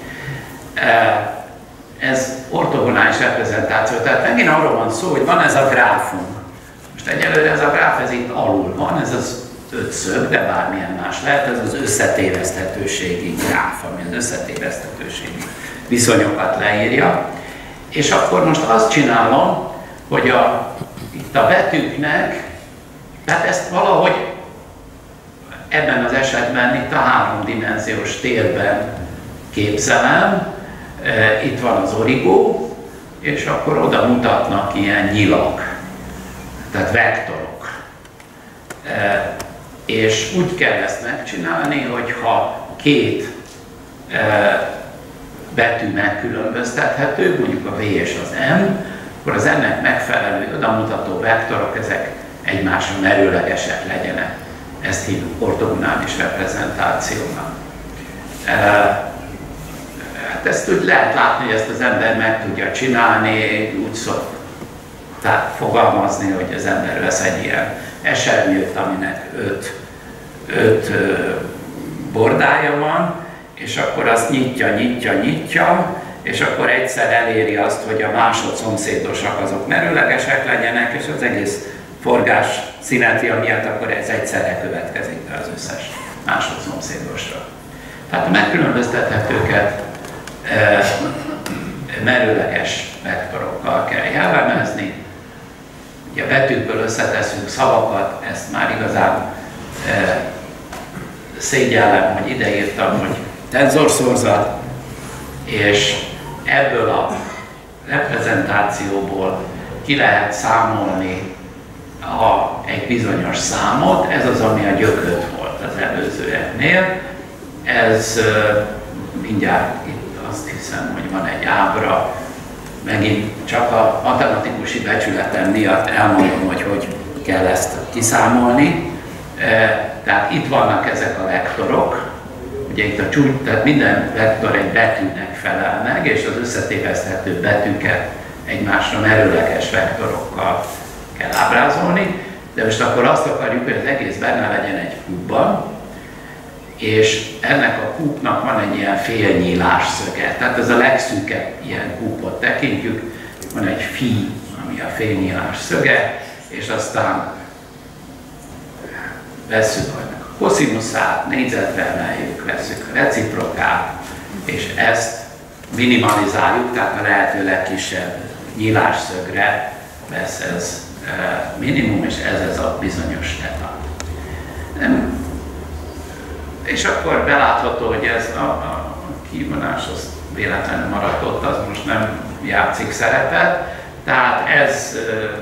Ez ortogonális reprezentáció, tehát megint arról van szó, hogy van ez a gráfunk. Most egyelőre ez a gráf, ez itt alul van, ez az ötszög, de bármilyen más lehet, ez az összetéveszthetőségi gráf, ami az összetéveszthetőségi viszonyokat leírja. És akkor most azt csinálom, hogy a, itt a betűknek, tehát ezt valahogy ebben az esetben itt a háromdimenziós térben képzelem, e, itt van az origó, és akkor oda mutatnak ilyen nyilak, tehát vektorok. E, és úgy kell ezt megcsinálni, hogy ha két e, betű megkülönböztethető, mondjuk a V és az M, akkor az ennek megfelelő odamutató vektorok, ezek egymásra merőlegesek legyenek. Ezt hívjuk ortogonális reprezentációnak. Hát ezt úgy lehet látni, hogy ezt az ember meg tudja csinálni, úgy szokta tehát fogalmazni, hogy az ember vesz egy ilyen esernyőt, aminek öt, öt bordája van, és akkor azt nyitja, nyitja, nyitja, és akkor egyszer eléri azt, hogy a másodszomszédosak azok merőlegesek legyenek, és az egész forgás szimmetria miatt akkor ez egyszerre következik az összes másodszomszédosra. Tehát a megkülönböztethetőket e, merőleges vektorokkal kell jellemezni. Ugye a betűkből összeteszünk szavakat, ezt már igazán e, szégyellem, hogy ideírtam, hogy tenzorszorzat, és ebből a reprezentációból ki lehet számolni a, egy bizonyos számot, ez az, ami a gyököt volt az előzőeknél. Ez mindjárt itt azt hiszem, hogy van egy ábra, megint csak a matematikusi becsületem miatt elmondom, hogy hogy kell ezt kiszámolni. Tehát itt vannak ezek a vektorok, ugye itt a csúcs, tehát minden vektor egy betűnek felel meg, és az összetéveszthető betűket egymásra merőleges vektorokkal kell ábrázolni, de most akkor azt akarjuk, hogy az egész benne legyen egy kúbban, és ennek a kúpnak van egy ilyen félnyílás szöge, tehát ez a legszűkebb ilyen kúpot tekintjük, van egy fi, ami a félnyílás szöge, és aztán vesszük a koszinuszát, négyzetre emeljük, vesszük a reciprokát, és ezt minimalizáljuk, tehát a lehető legkisebb nyílásszögre vesz ez minimum, és ez ez a bizonyos theta. És akkor belátható, hogy ez a, a kívánás az véletlenül maradt ott, az most nem játszik szerepet. Tehát ez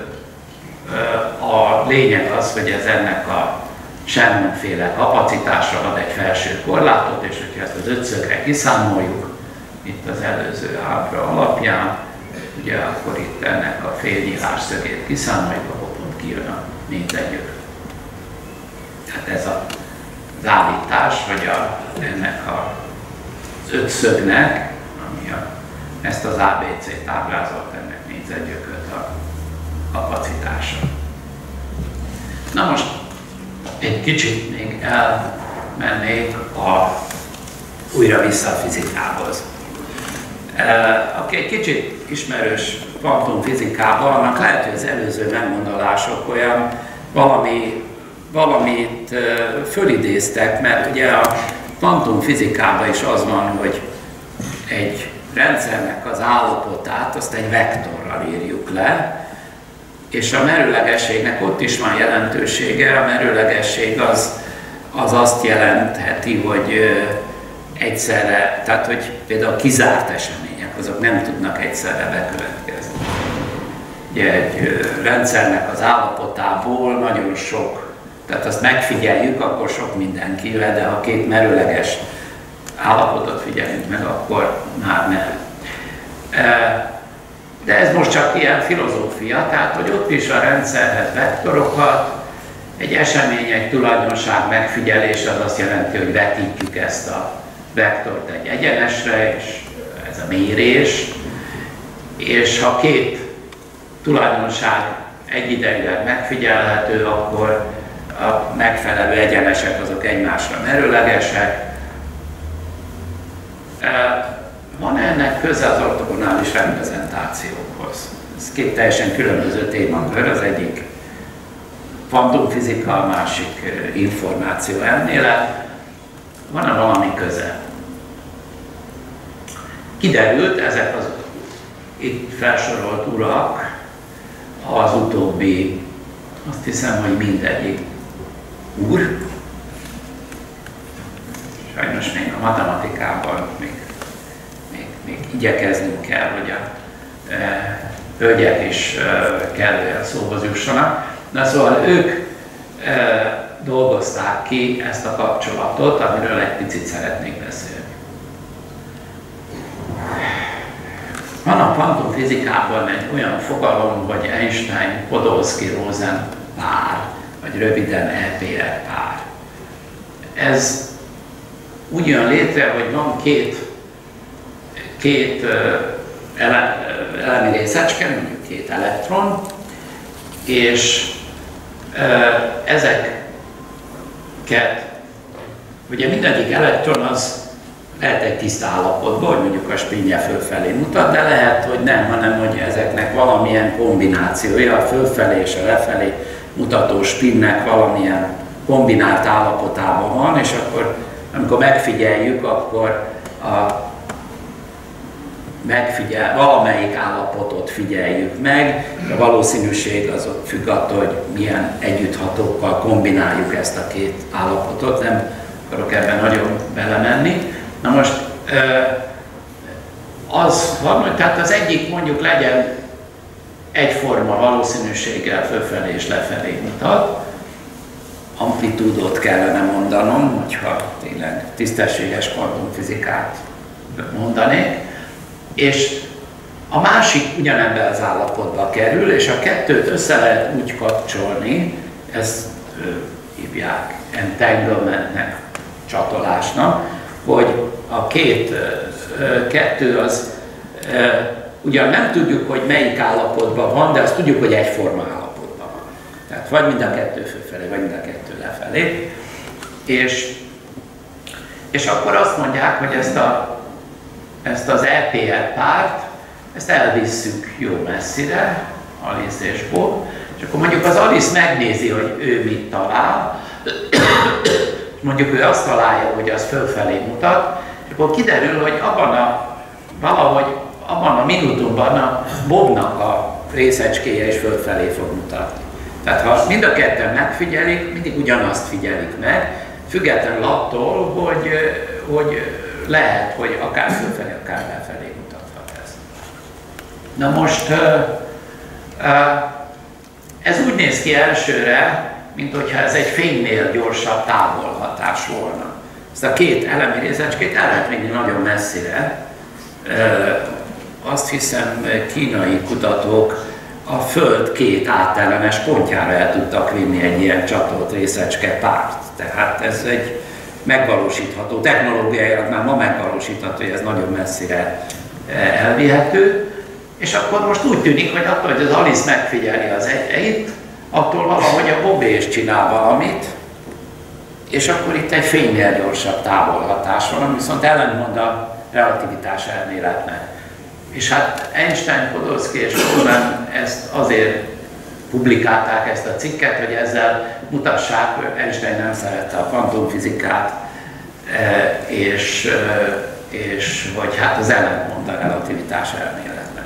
a lényeg az, hogy ez ennek a semmiféle kapacitásra ad egy felső korlátot, és hogyha ezt az ötszögre kiszámoljuk, itt az előző ábra alapján, ugye akkor itt ennek a félnyílás szögét kiszámoljuk, akkor pont kijön a négyzetgyök. Tehát ez a, az állítás, vagy a, ennek a, az ötszögnek, ami a, ezt az á bé cét ábrázolt, ennek négyzetgyököt a kapacitása. Na most egy kicsit még elmennék a újra-vissza a fizikához. Aki egy kicsit ismerős kvantumfizikában, annak lehet, hogy az előző megmondolások olyan valami, valamit fölidéztek, mert ugye a kvantumfizikában is az van, hogy egy rendszernek az állapotát azt egy vektorral írjuk le, és a merőlegességnek ott is van jelentősége. A merőlegesség az, az azt jelentheti, hogy egyszerre, tehát hogy például kizárt események, azok nem tudnak egyszerre bekövetkezni. Ugye egy rendszernek az állapotából nagyon sok, tehát azt megfigyeljük, akkor sok minden kivel, de ha két merőleges állapotot figyelünk meg, akkor már nem. De ez most csak ilyen filozófia, tehát hogy ott is a rendszerhez vektorokat, egy esemény, egy tulajdonság megfigyelése az azt jelenti, hogy vetítjük ezt a vektort egy egyenesre, és ez a mérés, és ha két tulajdonság egyidejűleg megfigyelhető, akkor a megfelelő egyenesek azok egymásra merőlegesek. Van ennek köze az ortogonális reprezentációkhoz? Ez két teljesen különböző témakör, az egyik kvantumfizika, a másik információ elmélet. Van-e valami köze? Kiderült, ezek az itt felsorolt urak, az utóbbi, azt hiszem, hogy mindegyik úr, sajnos még a matematikában még még igyekeznünk kell, hogy a e, hölgyek is e, kellően szóhoz jussanak. Na szóval ők e, dolgozták ki ezt a kapcsolatot, amiről egy picit szeretnék beszélni. Van a kvantumfizikában egy olyan fogalom, hogy Einstein-Podolsky-Rosen pár, vagy röviden é pé er pár. Ez úgy jön létre, hogy van két két uh, ele, elemi részecske, mondjuk két elektron, és uh, ezeket, ugye mindegyik elektron az lehet egy tiszta állapotban, hogy mondjuk a spinje fölfelé mutat, de lehet, hogy nem, hanem hogy ezeknek valamilyen kombinációja, a fölfelé és a lefelé mutató spinnek valamilyen kombinált állapotában van, és akkor amikor megfigyeljük, akkor a megfigyel, valamelyik állapotot figyeljük meg, a valószínűség az ott függ attól, hogy milyen együtthatókkal kombináljuk ezt a két állapotot, nem akarok ebben nagyon belemenni. Na most az van, hogy tehát az egyik mondjuk legyen egyforma valószínűséggel fölfelé és lefelé mutat, amplitúdot kellene mondanom, hogyha tényleg tisztességes kvantumfizikát mondanék, és a másik ugyanebben az állapotba kerül, és a kettőt össze lehet úgy kapcsolni, ezt hívják entanglementnek, csatolásnak, hogy a két kettő az ugyan nem tudjuk, hogy melyik állapotban van, de azt tudjuk, hogy egyforma állapotban van. Tehát vagy mind a kettő fölfelé, vagy mind a kettő lefelé. És, és akkor azt mondják, hogy ezt, a, ezt az e pé er párt, ezt elvisszük jó messzire, Alice és Bob, és akkor mondjuk az Alice megnézi, hogy ő mit talál, mondjuk ő azt találja, hogy az fölfelé mutat, és akkor kiderül, hogy abban a, valahogy abban a minutumban a Bobnak a részecskéje is fölfelé fog mutatni. Tehát ha mind a ketten megfigyelik, mindig ugyanazt figyelik meg, függetlenül attól, hogy, hogy lehet, hogy akár fölfelé, akár lefelé mutathat ez. Na most ez úgy néz ki elsőre, mint hogyha ez egy fénynél gyorsabb távolhatás volna. Ezt a két elemi részecskét el lehet vinni nagyon messzire. Azt hiszem, kínai kutatók a Föld két átellenes pontjára el tudtak vinni egy ilyen csatolt részecske párt. Tehát ez egy megvalósítható, technológiailag már ma megvalósítható, hogy ez nagyon messzire elvihető. És akkor most úgy tűnik, hogy attól, hogy az Alice megfigyeli az egyeit, attól valahogy a Bob is csinál valamit, és akkor itt egy fénynél gyorsabb távolhatás van, ami viszont ellentmond a relativitás elméletnek. És hát Einstein, Podolsky és Rosen ezt azért publikálták ezt a cikket, hogy ezzel mutassák, hogy Einstein nem szerette a kvantumfizikát, és, és hogy hát az ellentmond a relativitás elméletnek.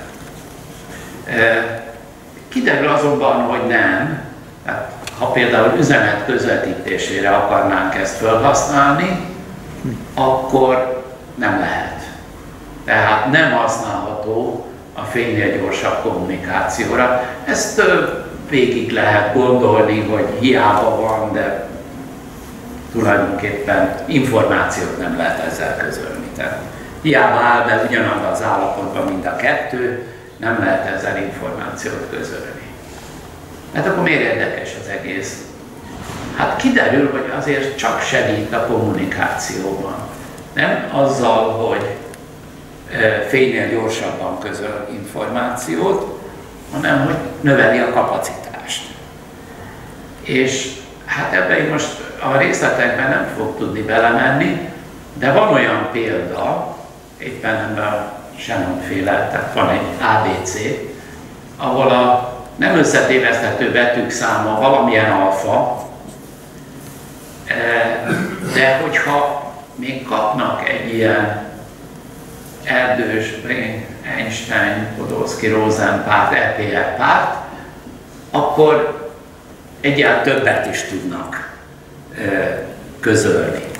Kiderül azonban, hogy nem. Hát, ha például üzenet közvetítésére akarnánk ezt felhasználni, akkor nem lehet. Tehát nem használható a fénynél gyorsabb kommunikációra. Ezt végig lehet gondolni, hogy hiába van, de tulajdonképpen információt nem lehet ezzel közölni. Tehát hiába áll be ugyanabban az állapotban, mint a kettő, nem lehet ezzel információt közölni. Hát akkor miért érdekes az egész? Hát kiderül, hogy azért csak segít a kommunikációban. Nem azzal, hogy fénynél gyorsabban közöl információt, hanem hogy növeli a kapacitást. És hát ebben én most a részletekben nem fog tudni belemenni, de van olyan példa, éppen ebben a Shannon-féle, tehát van egy á bé cé, ahol a nem összetéveszthető betűk száma valamilyen alfa, de hogyha még kapnak egy ilyen Erdős, Brain, Einstein, Podolsky, Rosen párt, e pé er párt, akkor egyáltalán többet is tudnak közölni.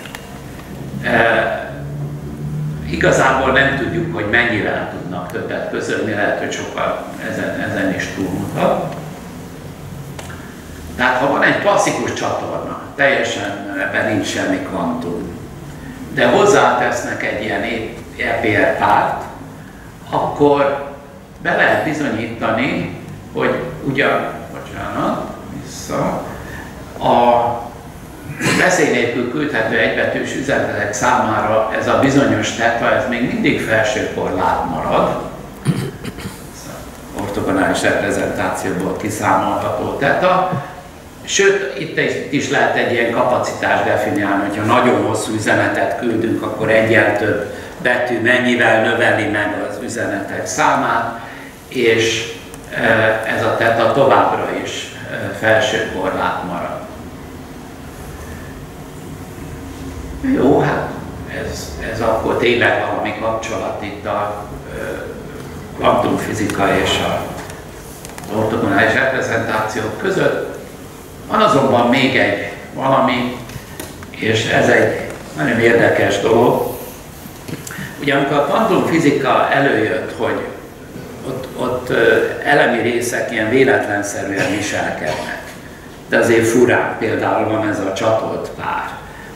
Igazából nem tudjuk, hogy mennyivel tudnak többet közölni, lehet, hogy sokkal ezen, ezen is túlmutat. Tehát ha van egy klasszikus csatorna, teljesen ebben nincs semmi kvantum, de hozzátesznek egy ilyen e pé er párt, akkor be lehet bizonyítani, hogy ugyan, bocsánat, vissza, a veszély nélkül küldhető egybetűs üzenetek számára ez a bizonyos teta, ez még mindig felső korlát marad. Ortogonális reprezentációból kiszámolható teta. Sőt, itt is lehet egy ilyen kapacitást definiálni, hogyha nagyon hosszú üzenetet küldünk, akkor egyen több betű mennyivel növeli meg az üzenetek számát, és ez a teta továbbra is felső korlát marad. Jó, hát ez, ez akkor tényleg valami kapcsolat itt a kvantumfizika és a ortogonális reprezentációk között. Van azonban még egy valami, és ez egy nagyon érdekes dolog. Ugye amikor a kvantumfizika előjött, hogy ott, ott elemi részek ilyen véletlenszerűen viselkednek, de azért furán, például van ez a csatolt pár.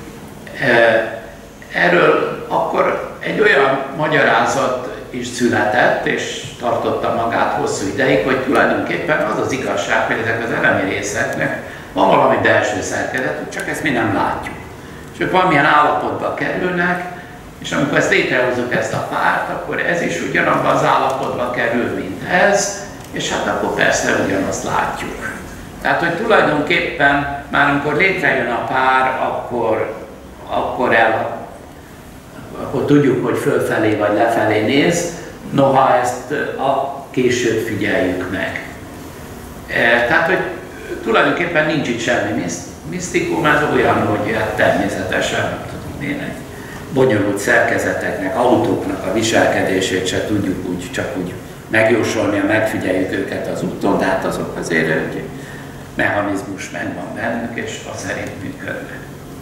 Erről akkor egy olyan magyarázat is született, és tartotta magát hosszú ideig, hogy tulajdonképpen az az igazság, hogy ezek az elemi részeknek van valami belső szerkezetük, csak ezt mi nem látjuk. És ők valamilyen állapotba kerülnek, és amikor ezt létrehozzuk, ezt a párt, akkor ez is ugyanabban az állapotba kerül, mint ez, és hát akkor persze ugyanazt látjuk. Tehát, hogy tulajdonképpen már amikor létrejön a pár, akkor, akkor, el, akkor tudjuk, hogy fölfelé vagy lefelé néz, noha ezt a később figyeljük meg. Tehát, hogy tulajdonképpen nincs itt semmi misztikum, ez olyan, hogy hát természetesen tudom én, egy bonyolult szerkezeteknek, autóknak a viselkedését se tudjuk úgy, csak úgy megjósolni, ha megfigyeljük őket az úton, de hát azok azért egy mechanizmus megvan bennük, és az szerint működnek.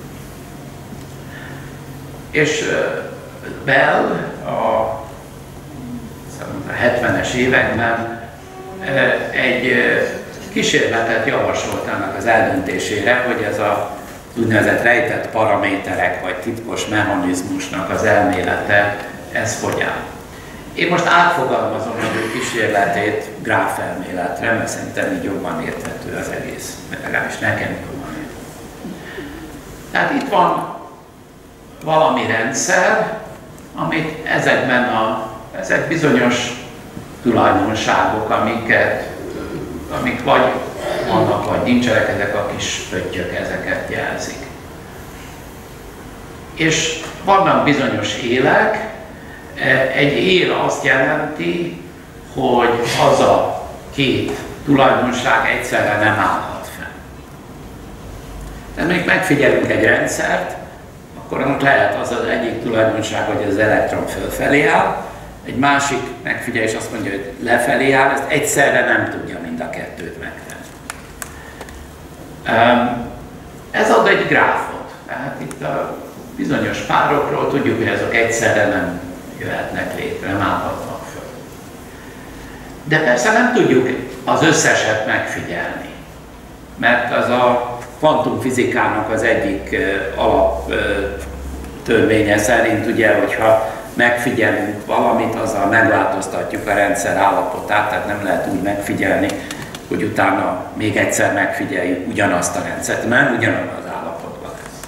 És Bell a hetvenes években egy kísérletet javasolt annak az eldöntésére, hogy ez a úgynevezett rejtett paraméterek vagy titkos mechanizmusnak az elmélete, ez hogy áll. Én most átfogalmazom az ő kísérletét gráfelméletre, mert szerintem így jobban érthető az egész, legalábbis nekem jobban érthető. Tehát itt van valami rendszer, amit ezekben a, ezek bizonyos tulajdonságok, amiket, amik vagy vannak, vagy nincsenek, ezek a kis pöttyök, ezeket jelzik. És vannak bizonyos élek. Egy él azt jelenti, hogy az a két tulajdonság egyszerre nem állhat fenn. Tehát még megfigyelünk egy rendszert, akkor annak lehet az az egyik tulajdonság, hogy az elektron fölfelé áll, egy másik megfigyelés azt mondja, hogy lefelé áll, ezt egyszerre nem tudja mind a kettőt megtenni. Ez ad egy gráfot. Tehát itt a bizonyos párokról tudjuk, hogy azok egyszerre nem jöhetnek létre, nem állhatnak föl. De persze nem tudjuk az összeset megfigyelni, mert az a kvantumfizikának az egyik alaptörvénye szerint, ugye, hogyha megfigyelünk valamit, azzal megváltoztatjuk a rendszer állapotát, tehát nem lehet úgy megfigyelni, hogy utána még egyszer megfigyeljük ugyanazt a rendszert, mert ugyanabban az állapotban lesz.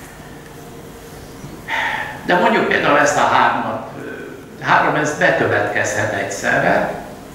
De mondjuk például ezt a hármat, három ez bekövetkezhet egyszerre,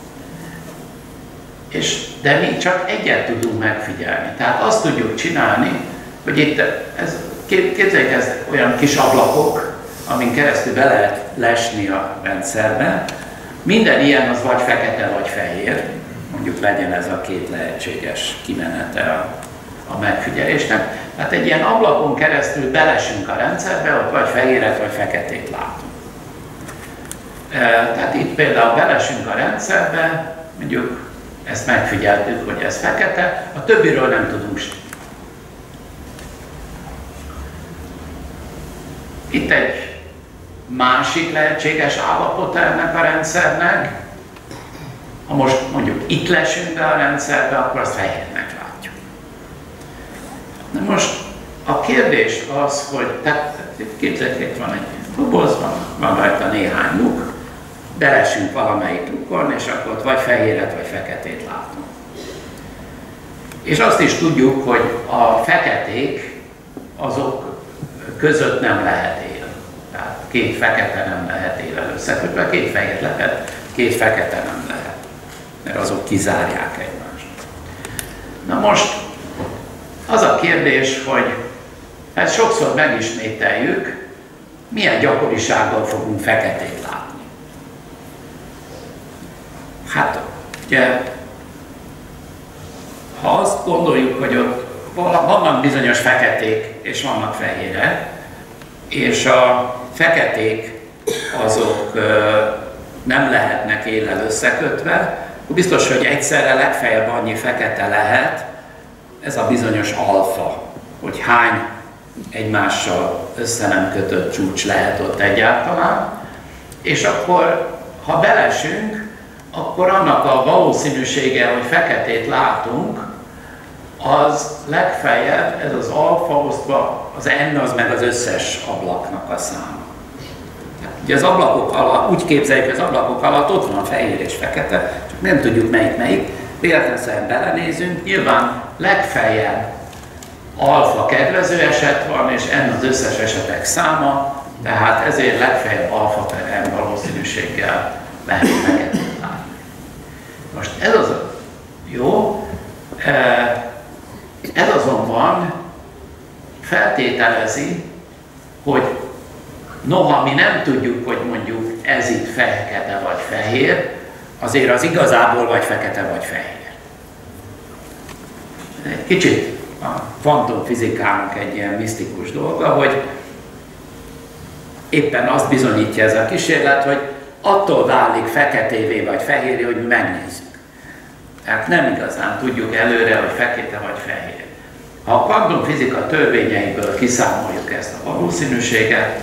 és, de mi csak egyet tudunk megfigyelni. Tehát azt tudjuk csinálni, hogy itt, ez, képzeljük, ez olyan kis ablakok, amin keresztül be lehet lesni a rendszerbe. Minden ilyen az vagy fekete, vagy fehér. Mondjuk legyen ez a két lehetséges kimenete a, a megfigyelésnek. Tehát egy ilyen ablakon keresztül belesünk a rendszerbe, ott vagy fehéret, vagy feketét látunk. Tehát itt például belesünk a rendszerbe, mondjuk ezt megfigyeltük, hogy ez fekete, a többiről nem tudunk semmit. Itt egy másik lehetséges állapota ennek a rendszernek. Ha most mondjuk itt lesünk be a rendszerbe, akkor azt fehérnek látjuk. Na most a kérdés az, hogy tehát képzeljük, itt van egy doboz, van, van rajta néhány luk, belesünk valamelyik lukon, és akkor ott vagy fehéret, vagy feketét látunk. És azt is tudjuk, hogy a feketék azok között nem lehet él. Tehát két fekete nem lehet élen összekötve, két fehér lehet, két fekete nem lehet, mert azok kizárják egymást. Na most az a kérdés, hogy ezt sokszor megismételjük, milyen gyakorisággal fogunk feketét látni. Hát, ugye, ha azt gondoljuk, hogy ott vannak bizonyos feketék és vannak fehérek, és a feketék azok nem lehetnek éllel összekötve, biztos, hogy egyszerre legfeljebb annyi fekete lehet, ez a bizonyos alfa, hogy hány egymással össze nem kötött csúcs lehet ott egyáltalán, és akkor, ha belesünk, akkor annak a valószínűsége, hogy feketét látunk, az legfeljebb, ez az alfa osztva, az N az meg az összes ablaknak a száma. Ugye az ablakok alatt, úgy képzeljük, az ablakok alatt ott van fehér és fekete, csak nem tudjuk melyik melyik, véletlenszerűen belenézünk, nyilván legfeljebb alfa kedvező eset van, és N az összes esetek száma, tehát ezért legfeljebb alfa per N valószínűséggel lehet feketét látni. Most ez az jó, ez azonban feltételezi, hogy noha mi nem tudjuk, hogy mondjuk ez itt fekete vagy fehér, azért az igazából vagy fekete vagy fehér. Egy kicsit a kvantumfizikának egy ilyen misztikus dolga, hogy éppen azt bizonyítja ez a kísérlet, hogy attól válik feketévé vagy fehéré, hogy mi megnézzük. Tehát nem igazán tudjuk előre, hogy fekete vagy fehér. Ha a kvantumfizika törvényeiből kiszámoljuk ezt a valószínűséget,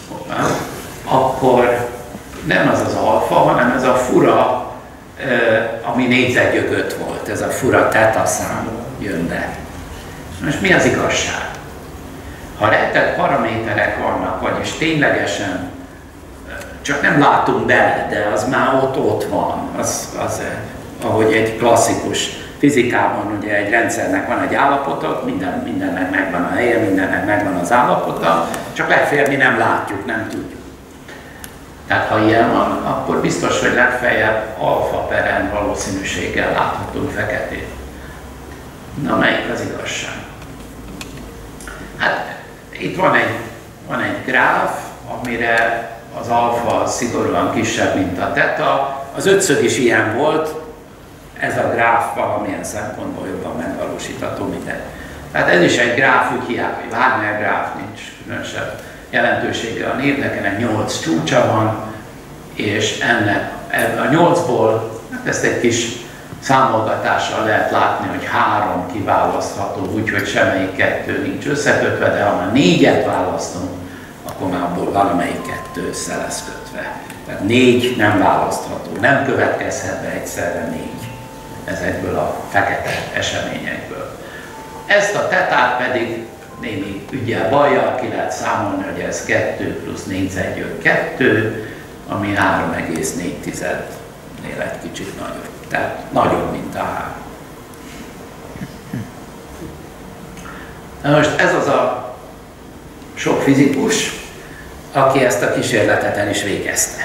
akkor nem az az alfa, hanem ez a fura, ami négyzetgyök öt volt, ez a fura teta szám jön be. Most mi az igazság? Ha rejtett paraméterek vannak, vagyis ténylegesen csak nem látunk bele, de az már ott, ott van, az, az, ahogy egy klasszikus fizikában ugye egy rendszernek van egy állapota, minden, mindennek megvan a helye, mindennek megvan az állapota, csak legfeljebb mi nem látjuk, nem tudjuk. Tehát ha ilyen van, akkor biztos, hogy legfeljebb alfa per N valószínűséggel láthatunk feketét. Na, melyik az igazság? Hát itt van egy, van egy gráf, amire az alfa szigorúan kisebb, mint a teta. Az ötszög is ilyen volt, ez a gráf valamilyen szempontból jobban megvalósítható, mint ez. Tehát ez is egy gráf, úgy hiába, hogy Wagner gráf, nincs különösebb jelentősége a névnek, nyolc csúcsa van, és ennek a nyolcból, hát ezt egy kis számolgatással lehet látni, hogy három kiválasztható, úgyhogy semmelyik kettő nincs összekötve, de ha már négyet választunk, akkor már abból valamelyik kettő össze lesz kötve. Tehát négy nem választható, nem következhet be egyszerre négy ezekből a fekete eseményekből. Ezt a tetát pedig némi ügyel bajjal ki lehet számolni, hogy ez kettő plusz négyzetgyök kettő, ami három egész négy tizednél egy kicsit nagyobb. Tehát nagyobb, mint a három. Na most ez az a sok fizikus, aki ezt a kísérletet el is végezte.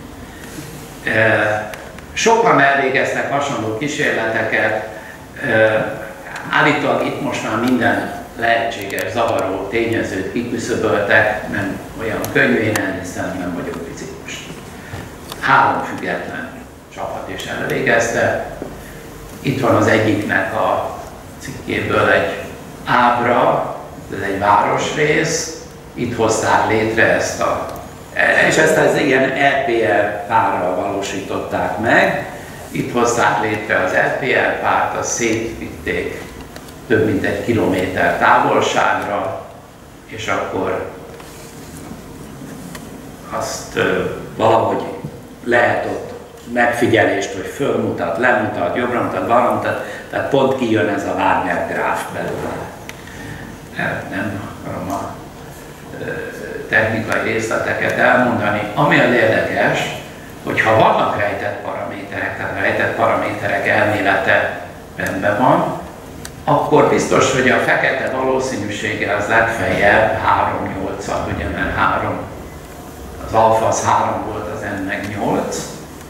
Sokan elvégeztek hasonló kísérleteket, állítólag itt most már minden lehetséges zavaró tényezőt kiküszöböltek, nem olyan könnyűen, hiszen nem vagyok fizikus. Három független csapat is elvégezte. Itt van az egyiknek a cikkéből egy ábra, ez egy városrész, itt hozták létre ezt a, és ezt az ilyen er pé el párral valósították meg. Itt hozták létre az er pé el párt, azt szétvitték több mint egy kilométer távolságra, és akkor azt valahogy lehet ott megfigyelést, hogy fölmutat, lemutat, jobbra mutat, balra mutat, tehát pont kijön ez a Wagner gráf belőle. Nem akarom a technikai részleteket elmondani. Ami az érdekes, hogy ha vannak rejtett paraméterek, tehát a rejtett paraméterek elmélete rendben van, akkor biztos, hogy a fekete valószínűsége az legfeljebb három nyolcad, ugye, mert három, az alfa az három volt, az N meg nyolc.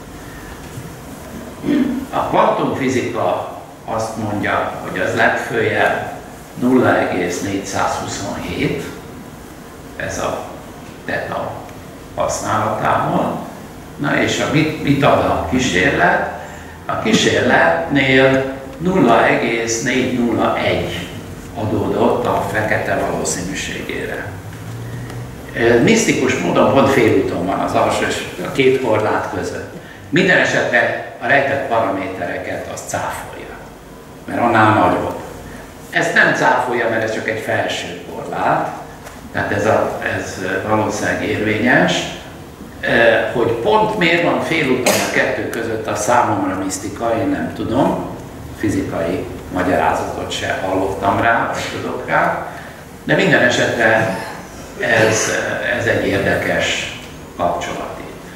A kvantumfizika azt mondja, hogy az legfőjebb nulla egész négyszázhuszonhét, ez a teta használatával. Na és a, mit, mit ad a kísérlet? A kísérletnél nulla egész négyszázegy adódott a fekete valószínűségére. Misztikus módon pont félúton van az alsó és a két korlát között. Minden esetre a rejtett paramétereket azt cáfolja, mert annál nagyobb. Ezt nem cáfolja, mert ez csak egy felső korlát, tehát ez, a, ez valószínűleg érvényes. Hogy pont miért van félúton a kettő között, a számomra misztika, én nem tudom, fizikai magyarázatot se hallottam rá, vagy tudok rá, de minden esetre ez, ez egy érdekes kapcsolat.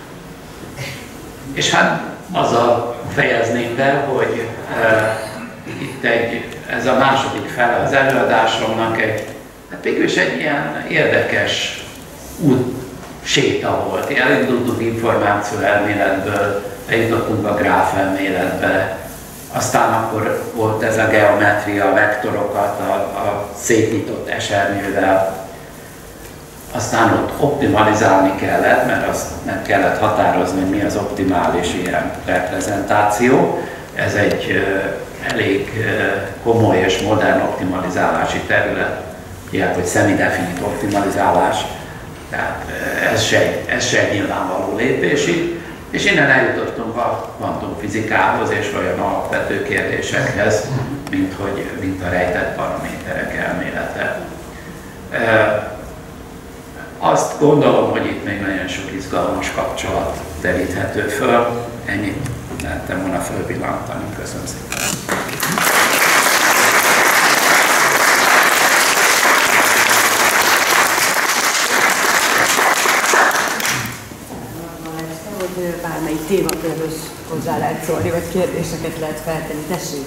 És hát azzal fejezném be, hogy e, itt egy, ez a második fele az előadásomnak egy, hát végül is egy ilyen érdekes út séta volt. Elindultunk információ elméletből, eljutottunk a gráf elméletbe, aztán akkor volt ez a geometria, a vektorokat a, a szétnyitott esernyővel, aztán ott optimalizálni kellett, mert azt nem kellett határozni, hogy mi az optimális ilyen reprezentáció. Ez egy uh, elég uh, komoly és modern optimalizálási terület, ilyen, hogy semi-definit optimalizálás, tehát uh, ez, se, ez se egy nyilvánvaló lépés itt. És innen eljutottunk a kvantumfizikához és olyan alapvető kérdésekhez, mint, hogy, mint a rejtett paraméterek elmélete. Uh, Azt gondolom, hogy itt még nagyon sok izgalmas kapcsolat deríthető föl. Ennyit lehettem volna fölvillantani. Köszönöm szépen. Hogy bármelyik témakörhöz hozzá lehet szólni, vagy kérdéseket lehet feltenni. Tessék!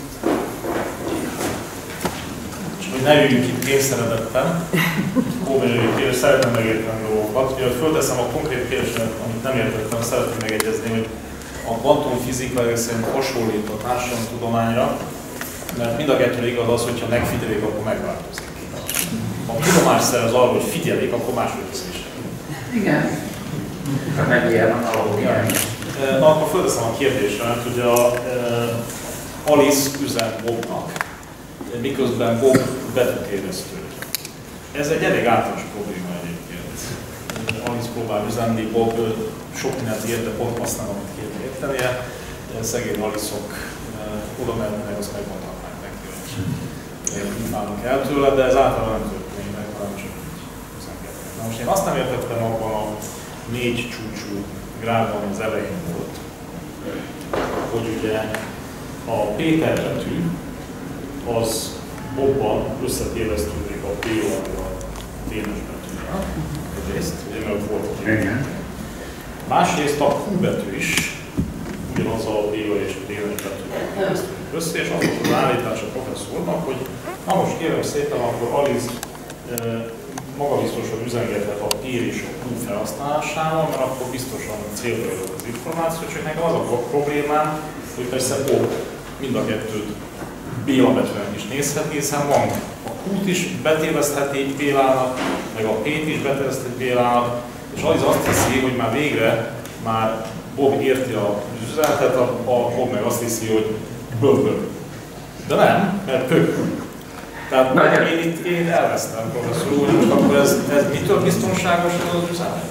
Hogy ne üljünk itt kényszeredetten, és szeretném megérteni dolgokat. Ugye, hogy fölteszem a konkrét kérdésemet, amit nem értettem, szeretném megegyezni, hogy a kvantumfizika szerint hasonlít a társadalomtudományra, mert mind a kettő igaz az, hogyha megfigyelik, akkor megváltozik. Ha a tudomás szerez arról, hogy figyelik, akkor máshogy is. Igen. Ha meg ilyen analógia. Na, akkor fölteszem a kérdésemet, hogy a uh, Alice üzen Bobnak, miközben Bob betűtévesztő. Ez egy elég általános probléma egyébként. Alice próbál üzenni, Bob sok mindent ért, de pont azt nem, amit kéne értenie. Szegény Alice-ok oda mennek, azt megmondhatnánk neki, hogy mit várnak el tőle, de ez általában nem történik meg, hanem csak üzengetnek. Na most én azt nem értettem abban a négy csúcsú grádban, az elején volt, hogy ugye a Péter betű az Bobban összetévesztődik a P-val a T-nes betűvel, egyrészt, ugye meg volt a Igen. Másrészt a Q betű is ugyanaz a P-val és a T-nes betűvel tévesztődik össze, és az volt az állítás a professzornak, hogy na most kérem szépen, akkor Alice e, magabiztosan üzengethet a P és a Q felhasználásával, mert akkor biztosan célba jön az információ, csak nekem az a problémám, hogy persze Bob mind a kettőt Béla betűen is nézheti, hiszen van a Q-t is betévesztheti Bélának, meg a P-t is betévesztheti Bélának, és az azt hiszi, hogy már végre már Bob érti az üzenetet, a, a Bob meg azt hiszi, hogy böbbög. De nem, mert pök. Tehát Nagyon. én itt én elvesztem, professzor úr, most akkor ez, ez mitől biztonságos az üzenet?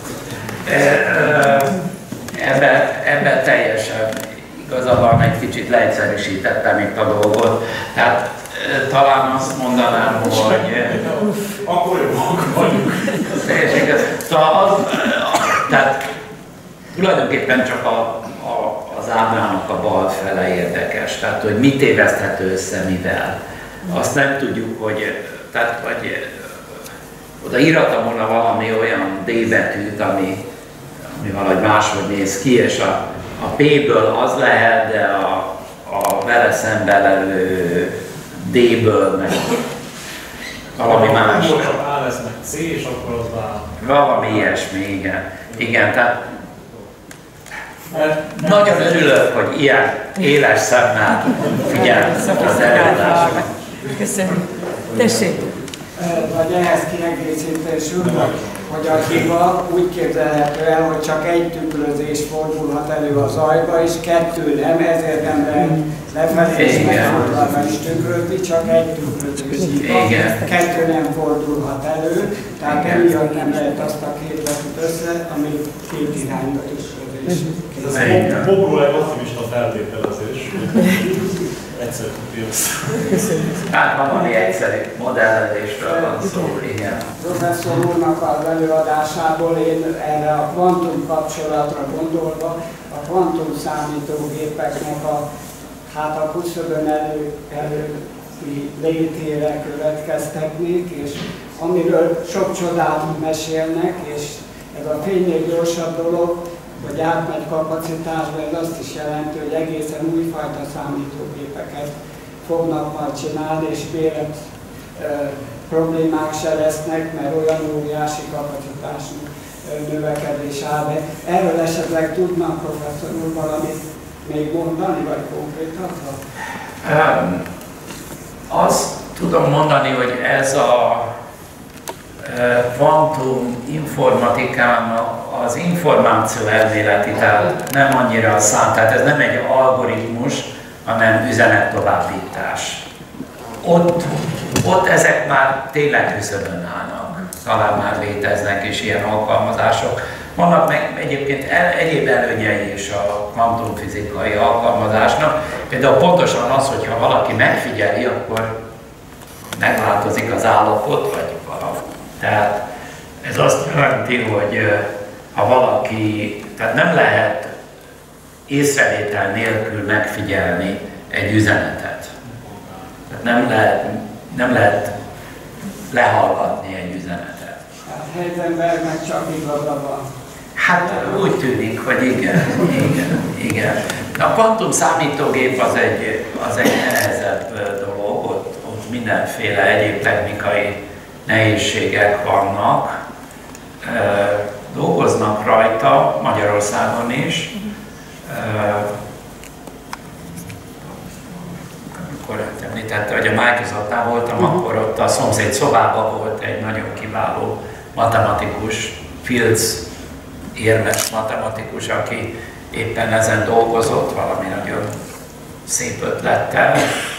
Ebben ebbe teljesen igazából egy kicsit leegyszerűsítettem itt a dolgot. Tehát talán azt mondanám, hogy... Akkor jó, akkor vagyunk. Teljesen igaz. Szóval az, tehát tulajdonképpen csak a, a, az ábrának a bal fele érdekes. Tehát, hogy mit téveszthető össze mivel. Azt nem tudjuk, hogy... Tehát, vagy oda írhatom volna valami olyan D betűt, ami, ami valahogy máshogy néz ki, és a A P-ből az lehet, de a, a vele szemben levő D-ből meg valami más. Akkor csak A lesz meg C, és akkor az már... Valami ilyesmi, igen. Igen, tehát nagyon örülök, hogy ilyen éles szemmel figyel az előadásra. Köszönöm. Tessék! vagy ehhez kiegészítésül, hogy a hiba úgy képzelhető el, hogy csak egy tükrözés fordulhat elő a zajba, és kettő nem, ezért nem lehet lefelé és megfordulva is tükrözni, csak egy tükrözés hiba, kettő nem fordulhat elő, tehát emiatt nem lehet azt a két vetűt össze, ami két irányba tükrözés. Ez Bobról optimista feltételezés. Egyszerű Hát valami egyszerű modellezésről van szó, igen. Professzor úrnak az előadásából én erre a kvantum kapcsolatra gondolva, a kvantum számítógépeknek a, hát a küszöbön elő, előtti létére következtetnék, és amiről sok csodát mesélnek, és ez a fénynél gyorsabb dolog, hogy átmegy kapacitásba, ez azt is jelenti, hogy egészen újfajta számítógépeket fognak majd csinálni, és méret e, problémák se lesznek, mert olyan óriási kapacitású e, növekedés áll be. Erről esetleg tudnak, professzor úr, valamit még mondani, vagy konkrétabban? Um, azt tudom mondani, hogy ez a kvantum informatikának az információ elméleti, tehát nem annyira a szám, tehát ez nem egy algoritmus, hanem üzenettovábbítás. Ott, ott ezek már tényleg küszöbön állnak, talán már léteznek is ilyen alkalmazások. Vannak meg egyébként el, egyéb előnyei is a kvantumfizikai alkalmazásnak. Például pontosan az, hogyha valaki megfigyeli, akkor megváltozik az állapot, vagy valami. Tehát ez azt jelenti, hogy ha valaki, tehát nem lehet észrevétel nélkül megfigyelni egy üzenetet. Tehát nem lehet, nem lehet lehallgatni egy üzenetet. Hát Heisenbergnek csak igaza van. Hát úgy tűnik, hogy igen, igen, igen. A kvantum számítógép az egy, az egy nehezebb dolog, ott, ott mindenféle egyéb technikai nehézségek vannak, dolgoznak rajta Magyarországon is. Amikor említette, hogy a Microsoftnál voltam, akkor ott a szomszéd szobában volt egy nagyon kiváló matematikus, Fields érmes matematikus, aki éppen ezen dolgozott, valami nagyon szép ötlettel.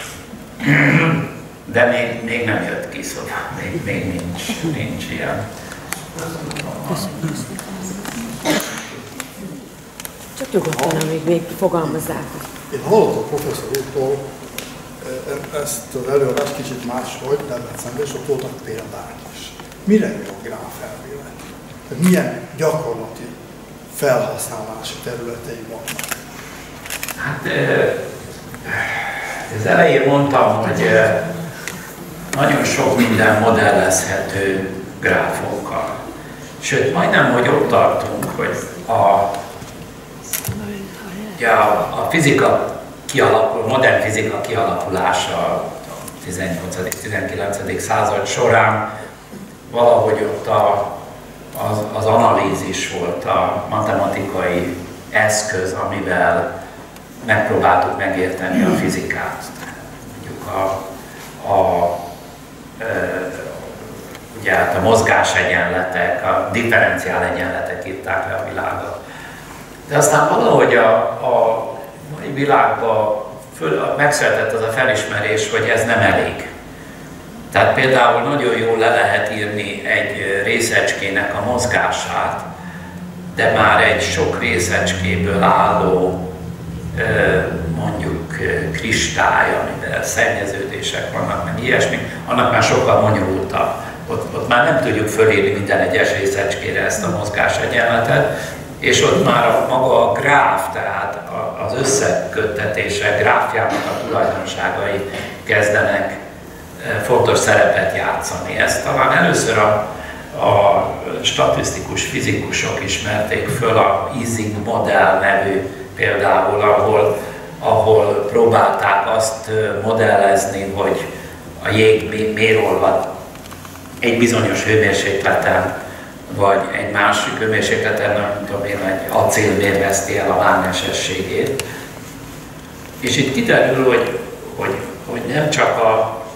De még, még nem jött ki, szóval még, még nincs, nincs ilyen. Csak nyugodtan, amíg még fogalmazzák. Én hallottam professzor úrtól ezt az előadást kicsit máshogy, Debrecenben, és ott voltak példák is. Mire jó a gráfelmélet? Milyen gyakorlati felhasználási területei vannak? Hát az elején mondtam, hogy nagyon sok minden modellezhető gráfokkal. Sőt, majdnem, hogy ott tartunk, hogy a, ugye a, a fizika kialakul, modern fizika kialakulása a tizennyolcadik-tizenkilencedik század során valahogy ott a, az, az analízis volt a matematikai eszköz, amivel megpróbáltuk megérteni a fizikát. Mondjuk a, a, e, ugye hát a mozgásegyenletek, a differenciál egyenletek írták le a világot. De aztán valahogy a, a mai világban föl, megszületett az a felismerés, hogy ez nem elég. Tehát például nagyon jól le lehet írni egy részecskének a mozgását, de már egy sok részecskéből álló mondjuk kristály, amiben szennyeződések vannak, meg ilyesmi, annak már sokkal bonyolultabb. Ott, ott már nem tudjuk fölírni minden egyes részecskére ezt a mozgásegyenletet, és ott már a, maga a gráf, tehát az összeköttetések gráfjának a tulajdonságai kezdenek fontos szerepet játszani. Ezt talán először a, a statisztikus fizikusok ismerték föl, a Ising modell nevű például, ahol, ahol próbálták azt modellezni, hogy a jég miért olvad egy bizonyos hőmérsékleten, vagy egy másik hőmérsékleten, nem tudom én, egy acél miért veszti el a mágnesességét. És itt kiderül, hogy, hogy, hogy nem csak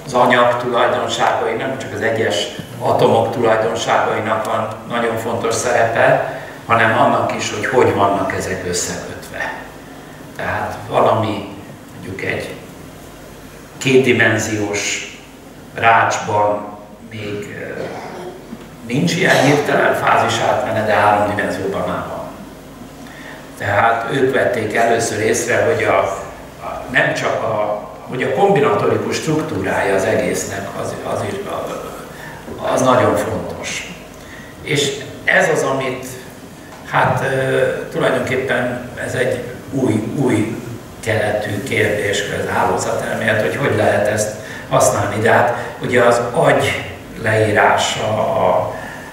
az anyag tulajdonságai, nem csak az egyes atomok tulajdonságainak van nagyon fontos szerepe, hanem annak is, hogy hogy vannak ezek összekötve. Tehát valami, mondjuk egy kétdimenziós rácsban még nincs ilyen hirtelen fázis átmenet, de három dimenzióban már van. Tehát ők vették először észre, hogy a, a, nem csak a, hogy a kombinatorikus struktúrája az egésznek az, az, az nagyon fontos. És ez az, amit hát tulajdonképpen ez egy új, új keletű kérdés, ez hálózatelmélet, hogy hogy lehet ezt használni. De hát ugye az agy leírása, a,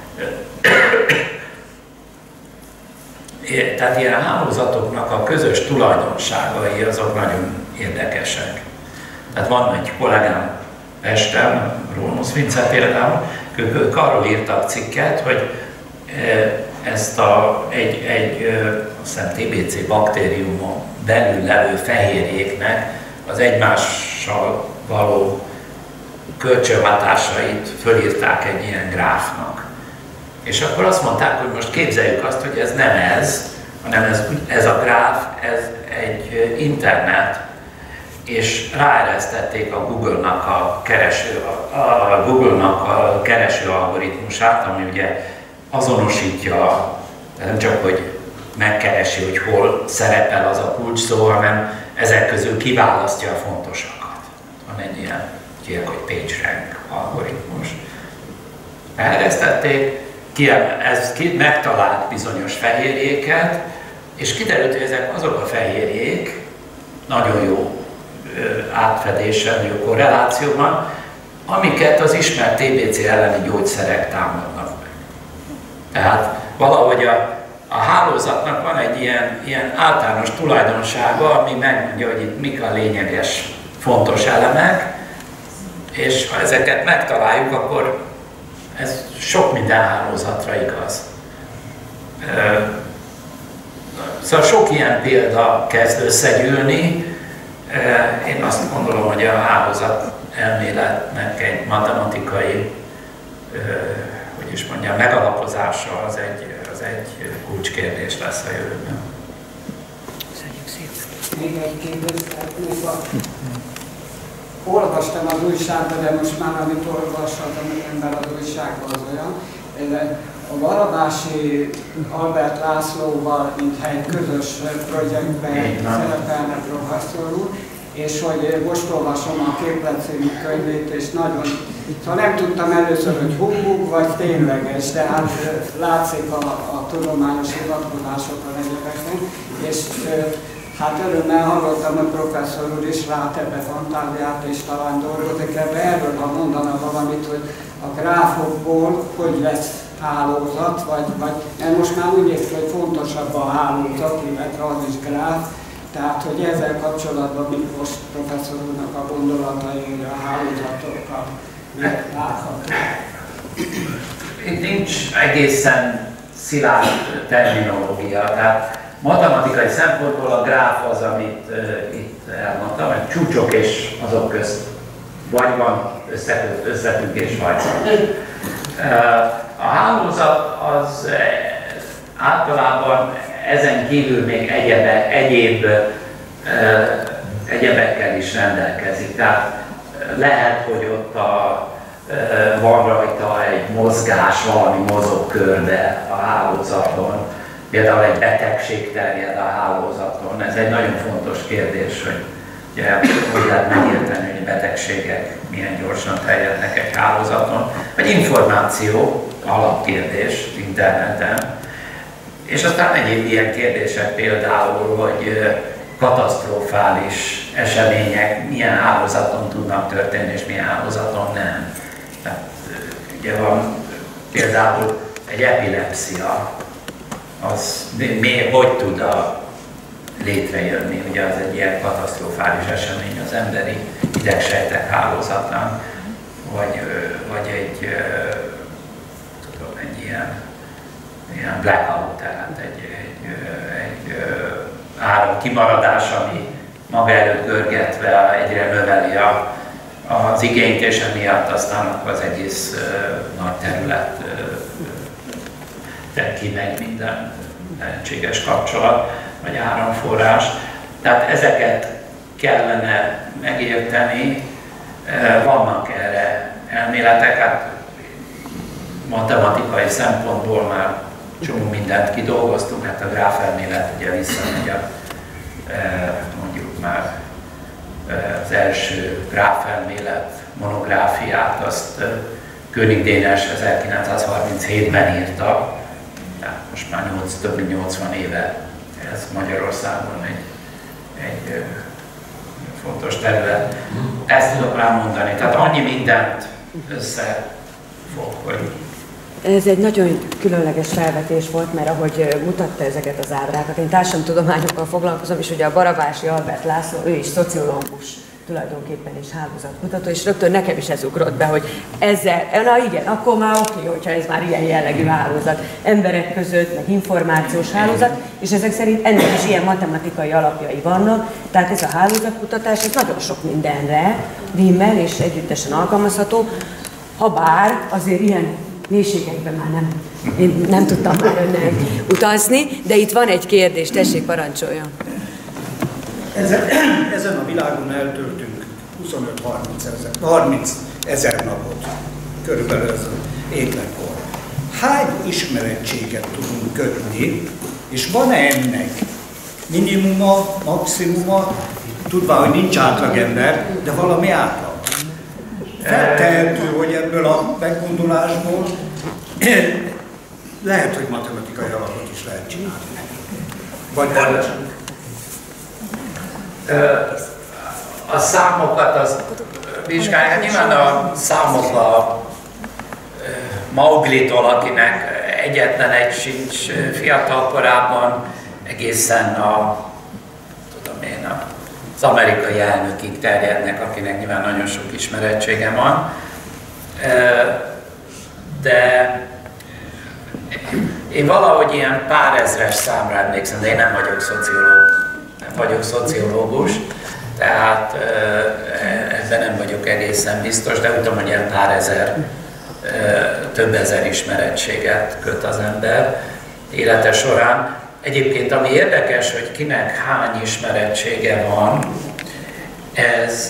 tehát ilyen hálózatoknak a közös tulajdonságai azok nagyon érdekesek. Tehát van egy kollégám Pesten, Rónusz Vince például, ők arról írtak cikket, hogy ezt a, egy, egy azt hiszem té bé cé baktériumon belül levő fehérjéknek az egymással való kölcsönhatásait fölírták egy ilyen gráfnak. És akkor azt mondták, hogy most képzeljük azt, hogy ez nem ez, hanem ez, ez a gráf, ez egy internet, és ráeresztették a Google-nak a kereső, a Google-nak a kereső algoritmusát, ami ugye azonosítja, nem csak, hogy megkeresi, hogy hol szerepel az a kulcs szó, hanem ezek közül kiválasztja a fontosakat. Van egy ilyen, ilyen hogy PageRank algoritmus. Elresztették, ez megtalált bizonyos fehérjéket, és kiderült, hogy ezek azok a fehérjék, nagyon jó átfedéssel, jó korrelációban, amiket az ismert té bé cé elleni gyógyszerek támadnak meg. Tehát valahogy a, a hálózatnak van egy ilyen, ilyen általános tulajdonsága, ami megmondja, hogy itt mik a lényeges, fontos elemek, és ha ezeket megtaláljuk, akkor ez sok minden hálózatra igaz. Szóval sok ilyen példa kezd összegyűlni. Én azt gondolom, hogy a hálózat elméletnek egy matematikai, hogy is mondjam, megalapozása az egy, az egy kulcskérdés lesz a jövőben. Még egy kérdést szeretnék. Olvastam az újságban, de most már amit olvashatom ember az újságban az olyan. A Barabási Albert Lászlóval, mintha egy közös projektben szerepelne professzor úr, és hogy most olvasom a Képlet című könyvét, és nagyon, szóval nem tudtam először, hogy humbug vagy tényleges, de hát látszik a, a tudományos hivatkozásokon egyébként, és hát örömmel hallottam, hogy professzor úr is lát ebbe fantáziát, és talán dolgozik ebbe. Erről, ha mondana valamit, hogy a gráfokból hogy lesz hálózat, vagy, vagy mert most már úgy néz ki, hogy fontosabb a hálózat, illetve az is gráf. Tehát, hogy ezzel kapcsolatban Miklós professzor úrnak a gondolatai a hálózatokkal látható. Itt nincs egészen szilárd terminológia, tehát matematikai szempontból a gráf az, amit uh, itt elmondtam, hogy csúcsok és azok közt vagy van összeköt, összefüggés, vagy van. Uh, a hálózat az uh, általában ezen kívül még egyebe, egyéb uh, egyebekkel is rendelkezik. Tehát lehet, hogy ott a, uh, van rajta egy mozgás, valami mozog körbe a hálózaton. Például egy betegség terjed a hálózaton. Ez egy nagyon fontos kérdés, hogy ugye, hogy lehet megérteni, hogy betegségek milyen gyorsan terjednek egy hálózaton. Vagy információ, alapkérdés interneten. És aztán egyéb ilyen kérdések például, hogy katasztrofális események milyen hálózaton tudnak történni, és milyen hálózaton nem. Tehát, ugye van például egy epilepszia, az mi, hogy tud a létrejönni, ugye az egy ilyen katasztrofális esemény az emberi idegsejtek hálózatán, vagy, vagy egy, tudom, egy ilyen, ilyen blackout, tehát egy, egy, egy áram kimaradás, ami maga előtt görgetve egyre növeli a, az igényt, és emiatt aztán az egész uh, nagy terület uh, tett ki meg minden lehetséges kapcsolat, vagy áramforrás. Tehát ezeket kellene megérteni, uh, vannak erre elméletek, hát matematikai szempontból már csomó mindent kidolgoztunk, hát a gráfelmélet ugye visszamegy a, mondjuk már az első gráfelmélet monográfiát, azt König Dénes ezerkilencszázharminchétben írta, tehát most már nyolc, több mint nyolcvan éve ez Magyarországon egy, egy fontos terület. Ezt tudok rá mondani, tehát annyi mindent összefog, hogy ez egy nagyon különleges felvetés volt, mert ahogy mutatta ezeket az ábrákat, én társadalomtudományokkal foglalkozom, és ugye a Barabási Albert László, ő is szociológus tulajdonképpen és hálózatkutató, és rögtön nekem is ez ugrott be, hogy ezzel, na igen, akkor már oké, hogyha ez már ilyen jellegű hálózat, emberek között, meg információs hálózat, és ezek szerint ennek is ilyen matematikai alapjai vannak, tehát ez a hálózatkutatás, ez nagyon sok mindenre rímmel és együttesen alkalmazható, ha bár azért ilyen mélységekben már nem, én nem tudtam már önnek utazni, de itt van egy kérdés, tessék, parancsoljon. Ezen, ezen a világon eltöltünk huszonöt-harminc ezer napot, körülbelül ez az életkor. Hány ismerettséget tudunk kötni, és van-e ennek minimuma, maximuma, tudván, hogy nincs átlagember, de valami átlag? Feltehető, hogy ebből a meggondolásból lehet, hogy matematikai alapot is lehet csinálni. Vagy a számokat azt vizsgálják. Nyilván a számok a Mauglitól, akinek egyetlen egy sincs fiatal korában, egészen a, tudom én, az amerikai elnökig terjednek, akinek nyilván nagyon sok ismerettsége van. De én valahogy ilyen pár ezres számra emlékszem, de én nem vagyok szociológus, nem vagyok szociológus, tehát ebben nem vagyok egészen biztos, de tudom, hogy ilyen pár ezer, több ezer ismerettséget köt az ember élete során. Egyébként ami érdekes, hogy kinek hány ismerettsége van, ez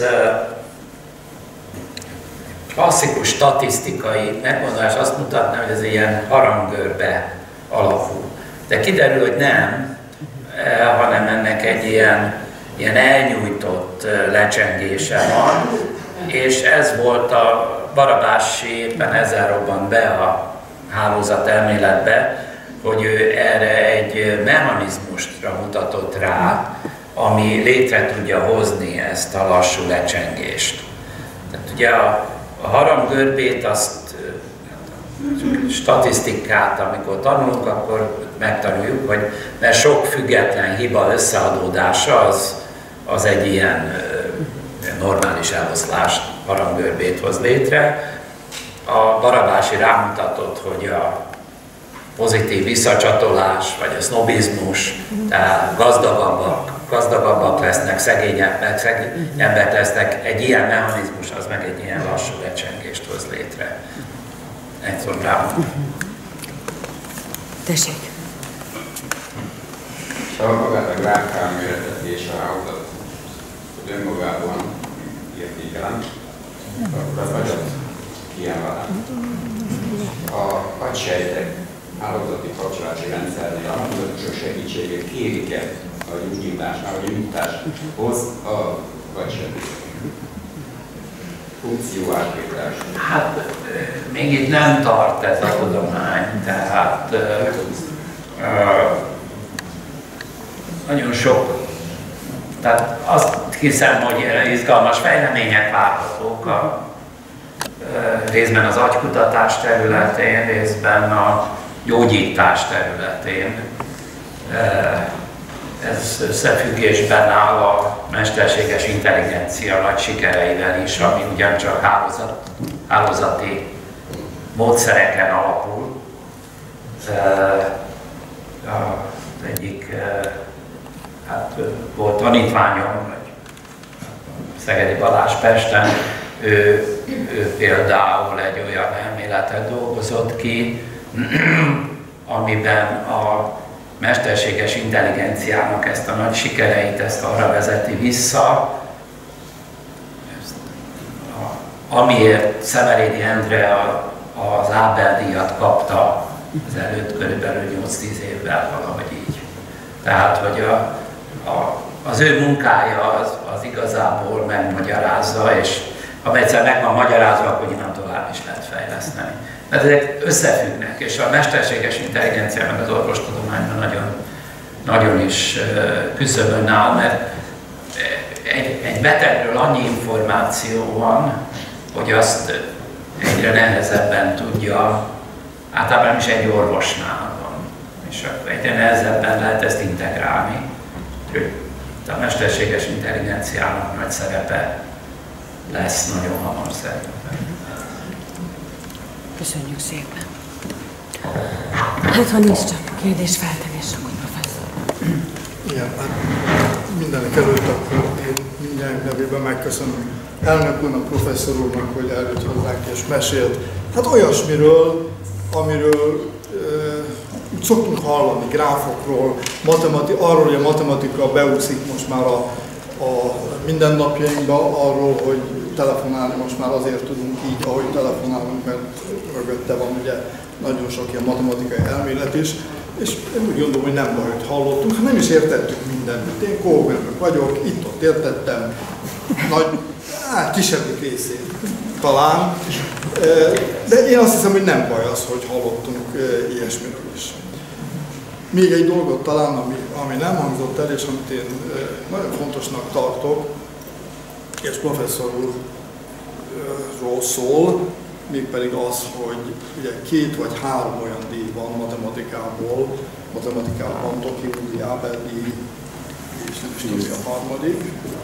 klasszikus statisztikai meggondolás azt mutatná, hogy ez ilyen harangörbe alakul. De kiderül, hogy nem, hanem ennek egy ilyen, ilyen elnyújtott lecsengése van, és ez volt a Barabási, éppen ezzel robbant be a hálózat elméletbe, hogy ő erre egy mechanizmusra mutatott rá, ami létre tudja hozni ezt a lassú lecsengést. Tehát ugye a, a harangörbét, azt statisztikát, amikor tanulunk, akkor megtanuljuk, hogy mert sok független hiba összeadódása az, az egy ilyen normális eloszlást, harangörbét hoz létre. A Barabási rámutatott, hogy a pozitív visszacsatolás, vagy a sznobizmus, tehát gazdagabbak, gazdagabbak lesznek, szegényebbek, szegényebbek lesznek, egy ilyen mechanizmus, az meg egy ilyen lassú lecsengést hoz létre. Egy szó rám. Tessék. Szóval magát a gráfelméletet és a hálózat önmagában értékelem, akkor az nagyon kiemelem. A agysejtek hálózati kapcsolati rendszernél a hálózatos segítséget kérik-e a gyógyításnál, vagy gyógyításhoz a agysejtek funkció átvételás? Hát még itt nem tart ez a tudomány, tehát ö, ö, nagyon sok, tehát azt hiszem, hogy izgalmas fejlemények várhatók a részben az agykutatás területén, részben a gyógyítás területén. Ez összefüggésben áll a mesterséges intelligencia nagy sikereivel is, ami ugyancsak hálózat, hálózati módszereken alapul. Az egyik, hát volt tanítványom, Szegedi Balázs Pesten, ő, ő például egy olyan elméletet dolgozott ki, amiben a mesterséges intelligenciának ezt a nagy sikereit, ezt arra vezeti vissza, amiért Szemerédi Endre az Ábel-díjat kapta az előtt körülbelül nyolc-tíz évvel, valahogy így. Tehát, hogy a, a, az ő munkája az, az igazából megmagyarázza, és ha egyszer meg van magyarázva, akkor innen tovább is lehet fejleszteni. Tehát ezek összefüggnek, és a mesterséges intelligencia meg az orvostudományban nagyon, nagyon is küszöbön áll, mert egy, egy betegről annyi információ van, hogy azt egyre nehezebben tudja, általában nem is egy orvosnál van, és akkor egyre nehezebben lehet ezt integrálni. A mesterséges intelligenciának nagy szerepe lesz nagyon hamar szerintem. Köszönjük szépen. Hát, ha nincs csak kérdés-feltevés, akkor professzor. Igen, hát mindenek előtt akkor én mindjárt nevében megköszönöm elnök úrnak, professzor úrnak, hogy eljött hozzánk és mesélt. Hát olyasmiről, amiről e, szoktunk hallani, gráfokról, arról, hogy a matematika beúszik most már a, a mindennapjainkba, arról, hogy telefonálni most már azért tudunk így, ahogy telefonálunk, mert mögötte van ugye nagyon sok ilyen matematikai elmélet is, és én úgy gondolom, hogy nem baj, hogy hallottunk, ha nem is értettük mindent. Én kómérnök vagyok, itt-ott értettem, nagy, á, kisebbik részét talán, de én azt hiszem, hogy nem baj az, hogy hallottunk ilyesmiről is. Még egy dolgot talán, ami, ami nem hangzott el, és amit én nagyon fontosnak tartok, és professzor úrról szól, mégpedig az, hogy ugye két vagy három olyan díj van matematikából, matematikában Toki Rudi Ábel-díj, és nem is tudja a harmadik.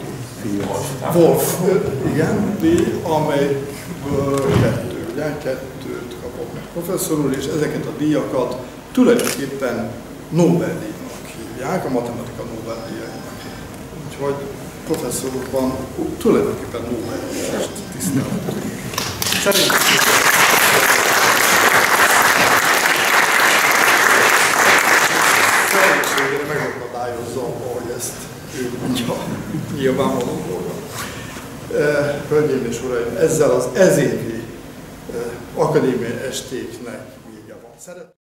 Wolf, igen, díj, amelyből kettő, ugye, kettőt kapott meg professzor úr, és ezeket a díjakat tulajdonképpen Nobel-díjnak hívják, a matematika Nobel-díjainak. Úgyhogy professzor úrban tulajdonképpen Nobel-díjast tiszteletünk. Szerintem szerencsére megakadályozza, ahogy ezt ő mondja, nyilvánvaló dolga. Hölgyeim és uraim, ezzel az ezévi akadémiai estéknek vége van.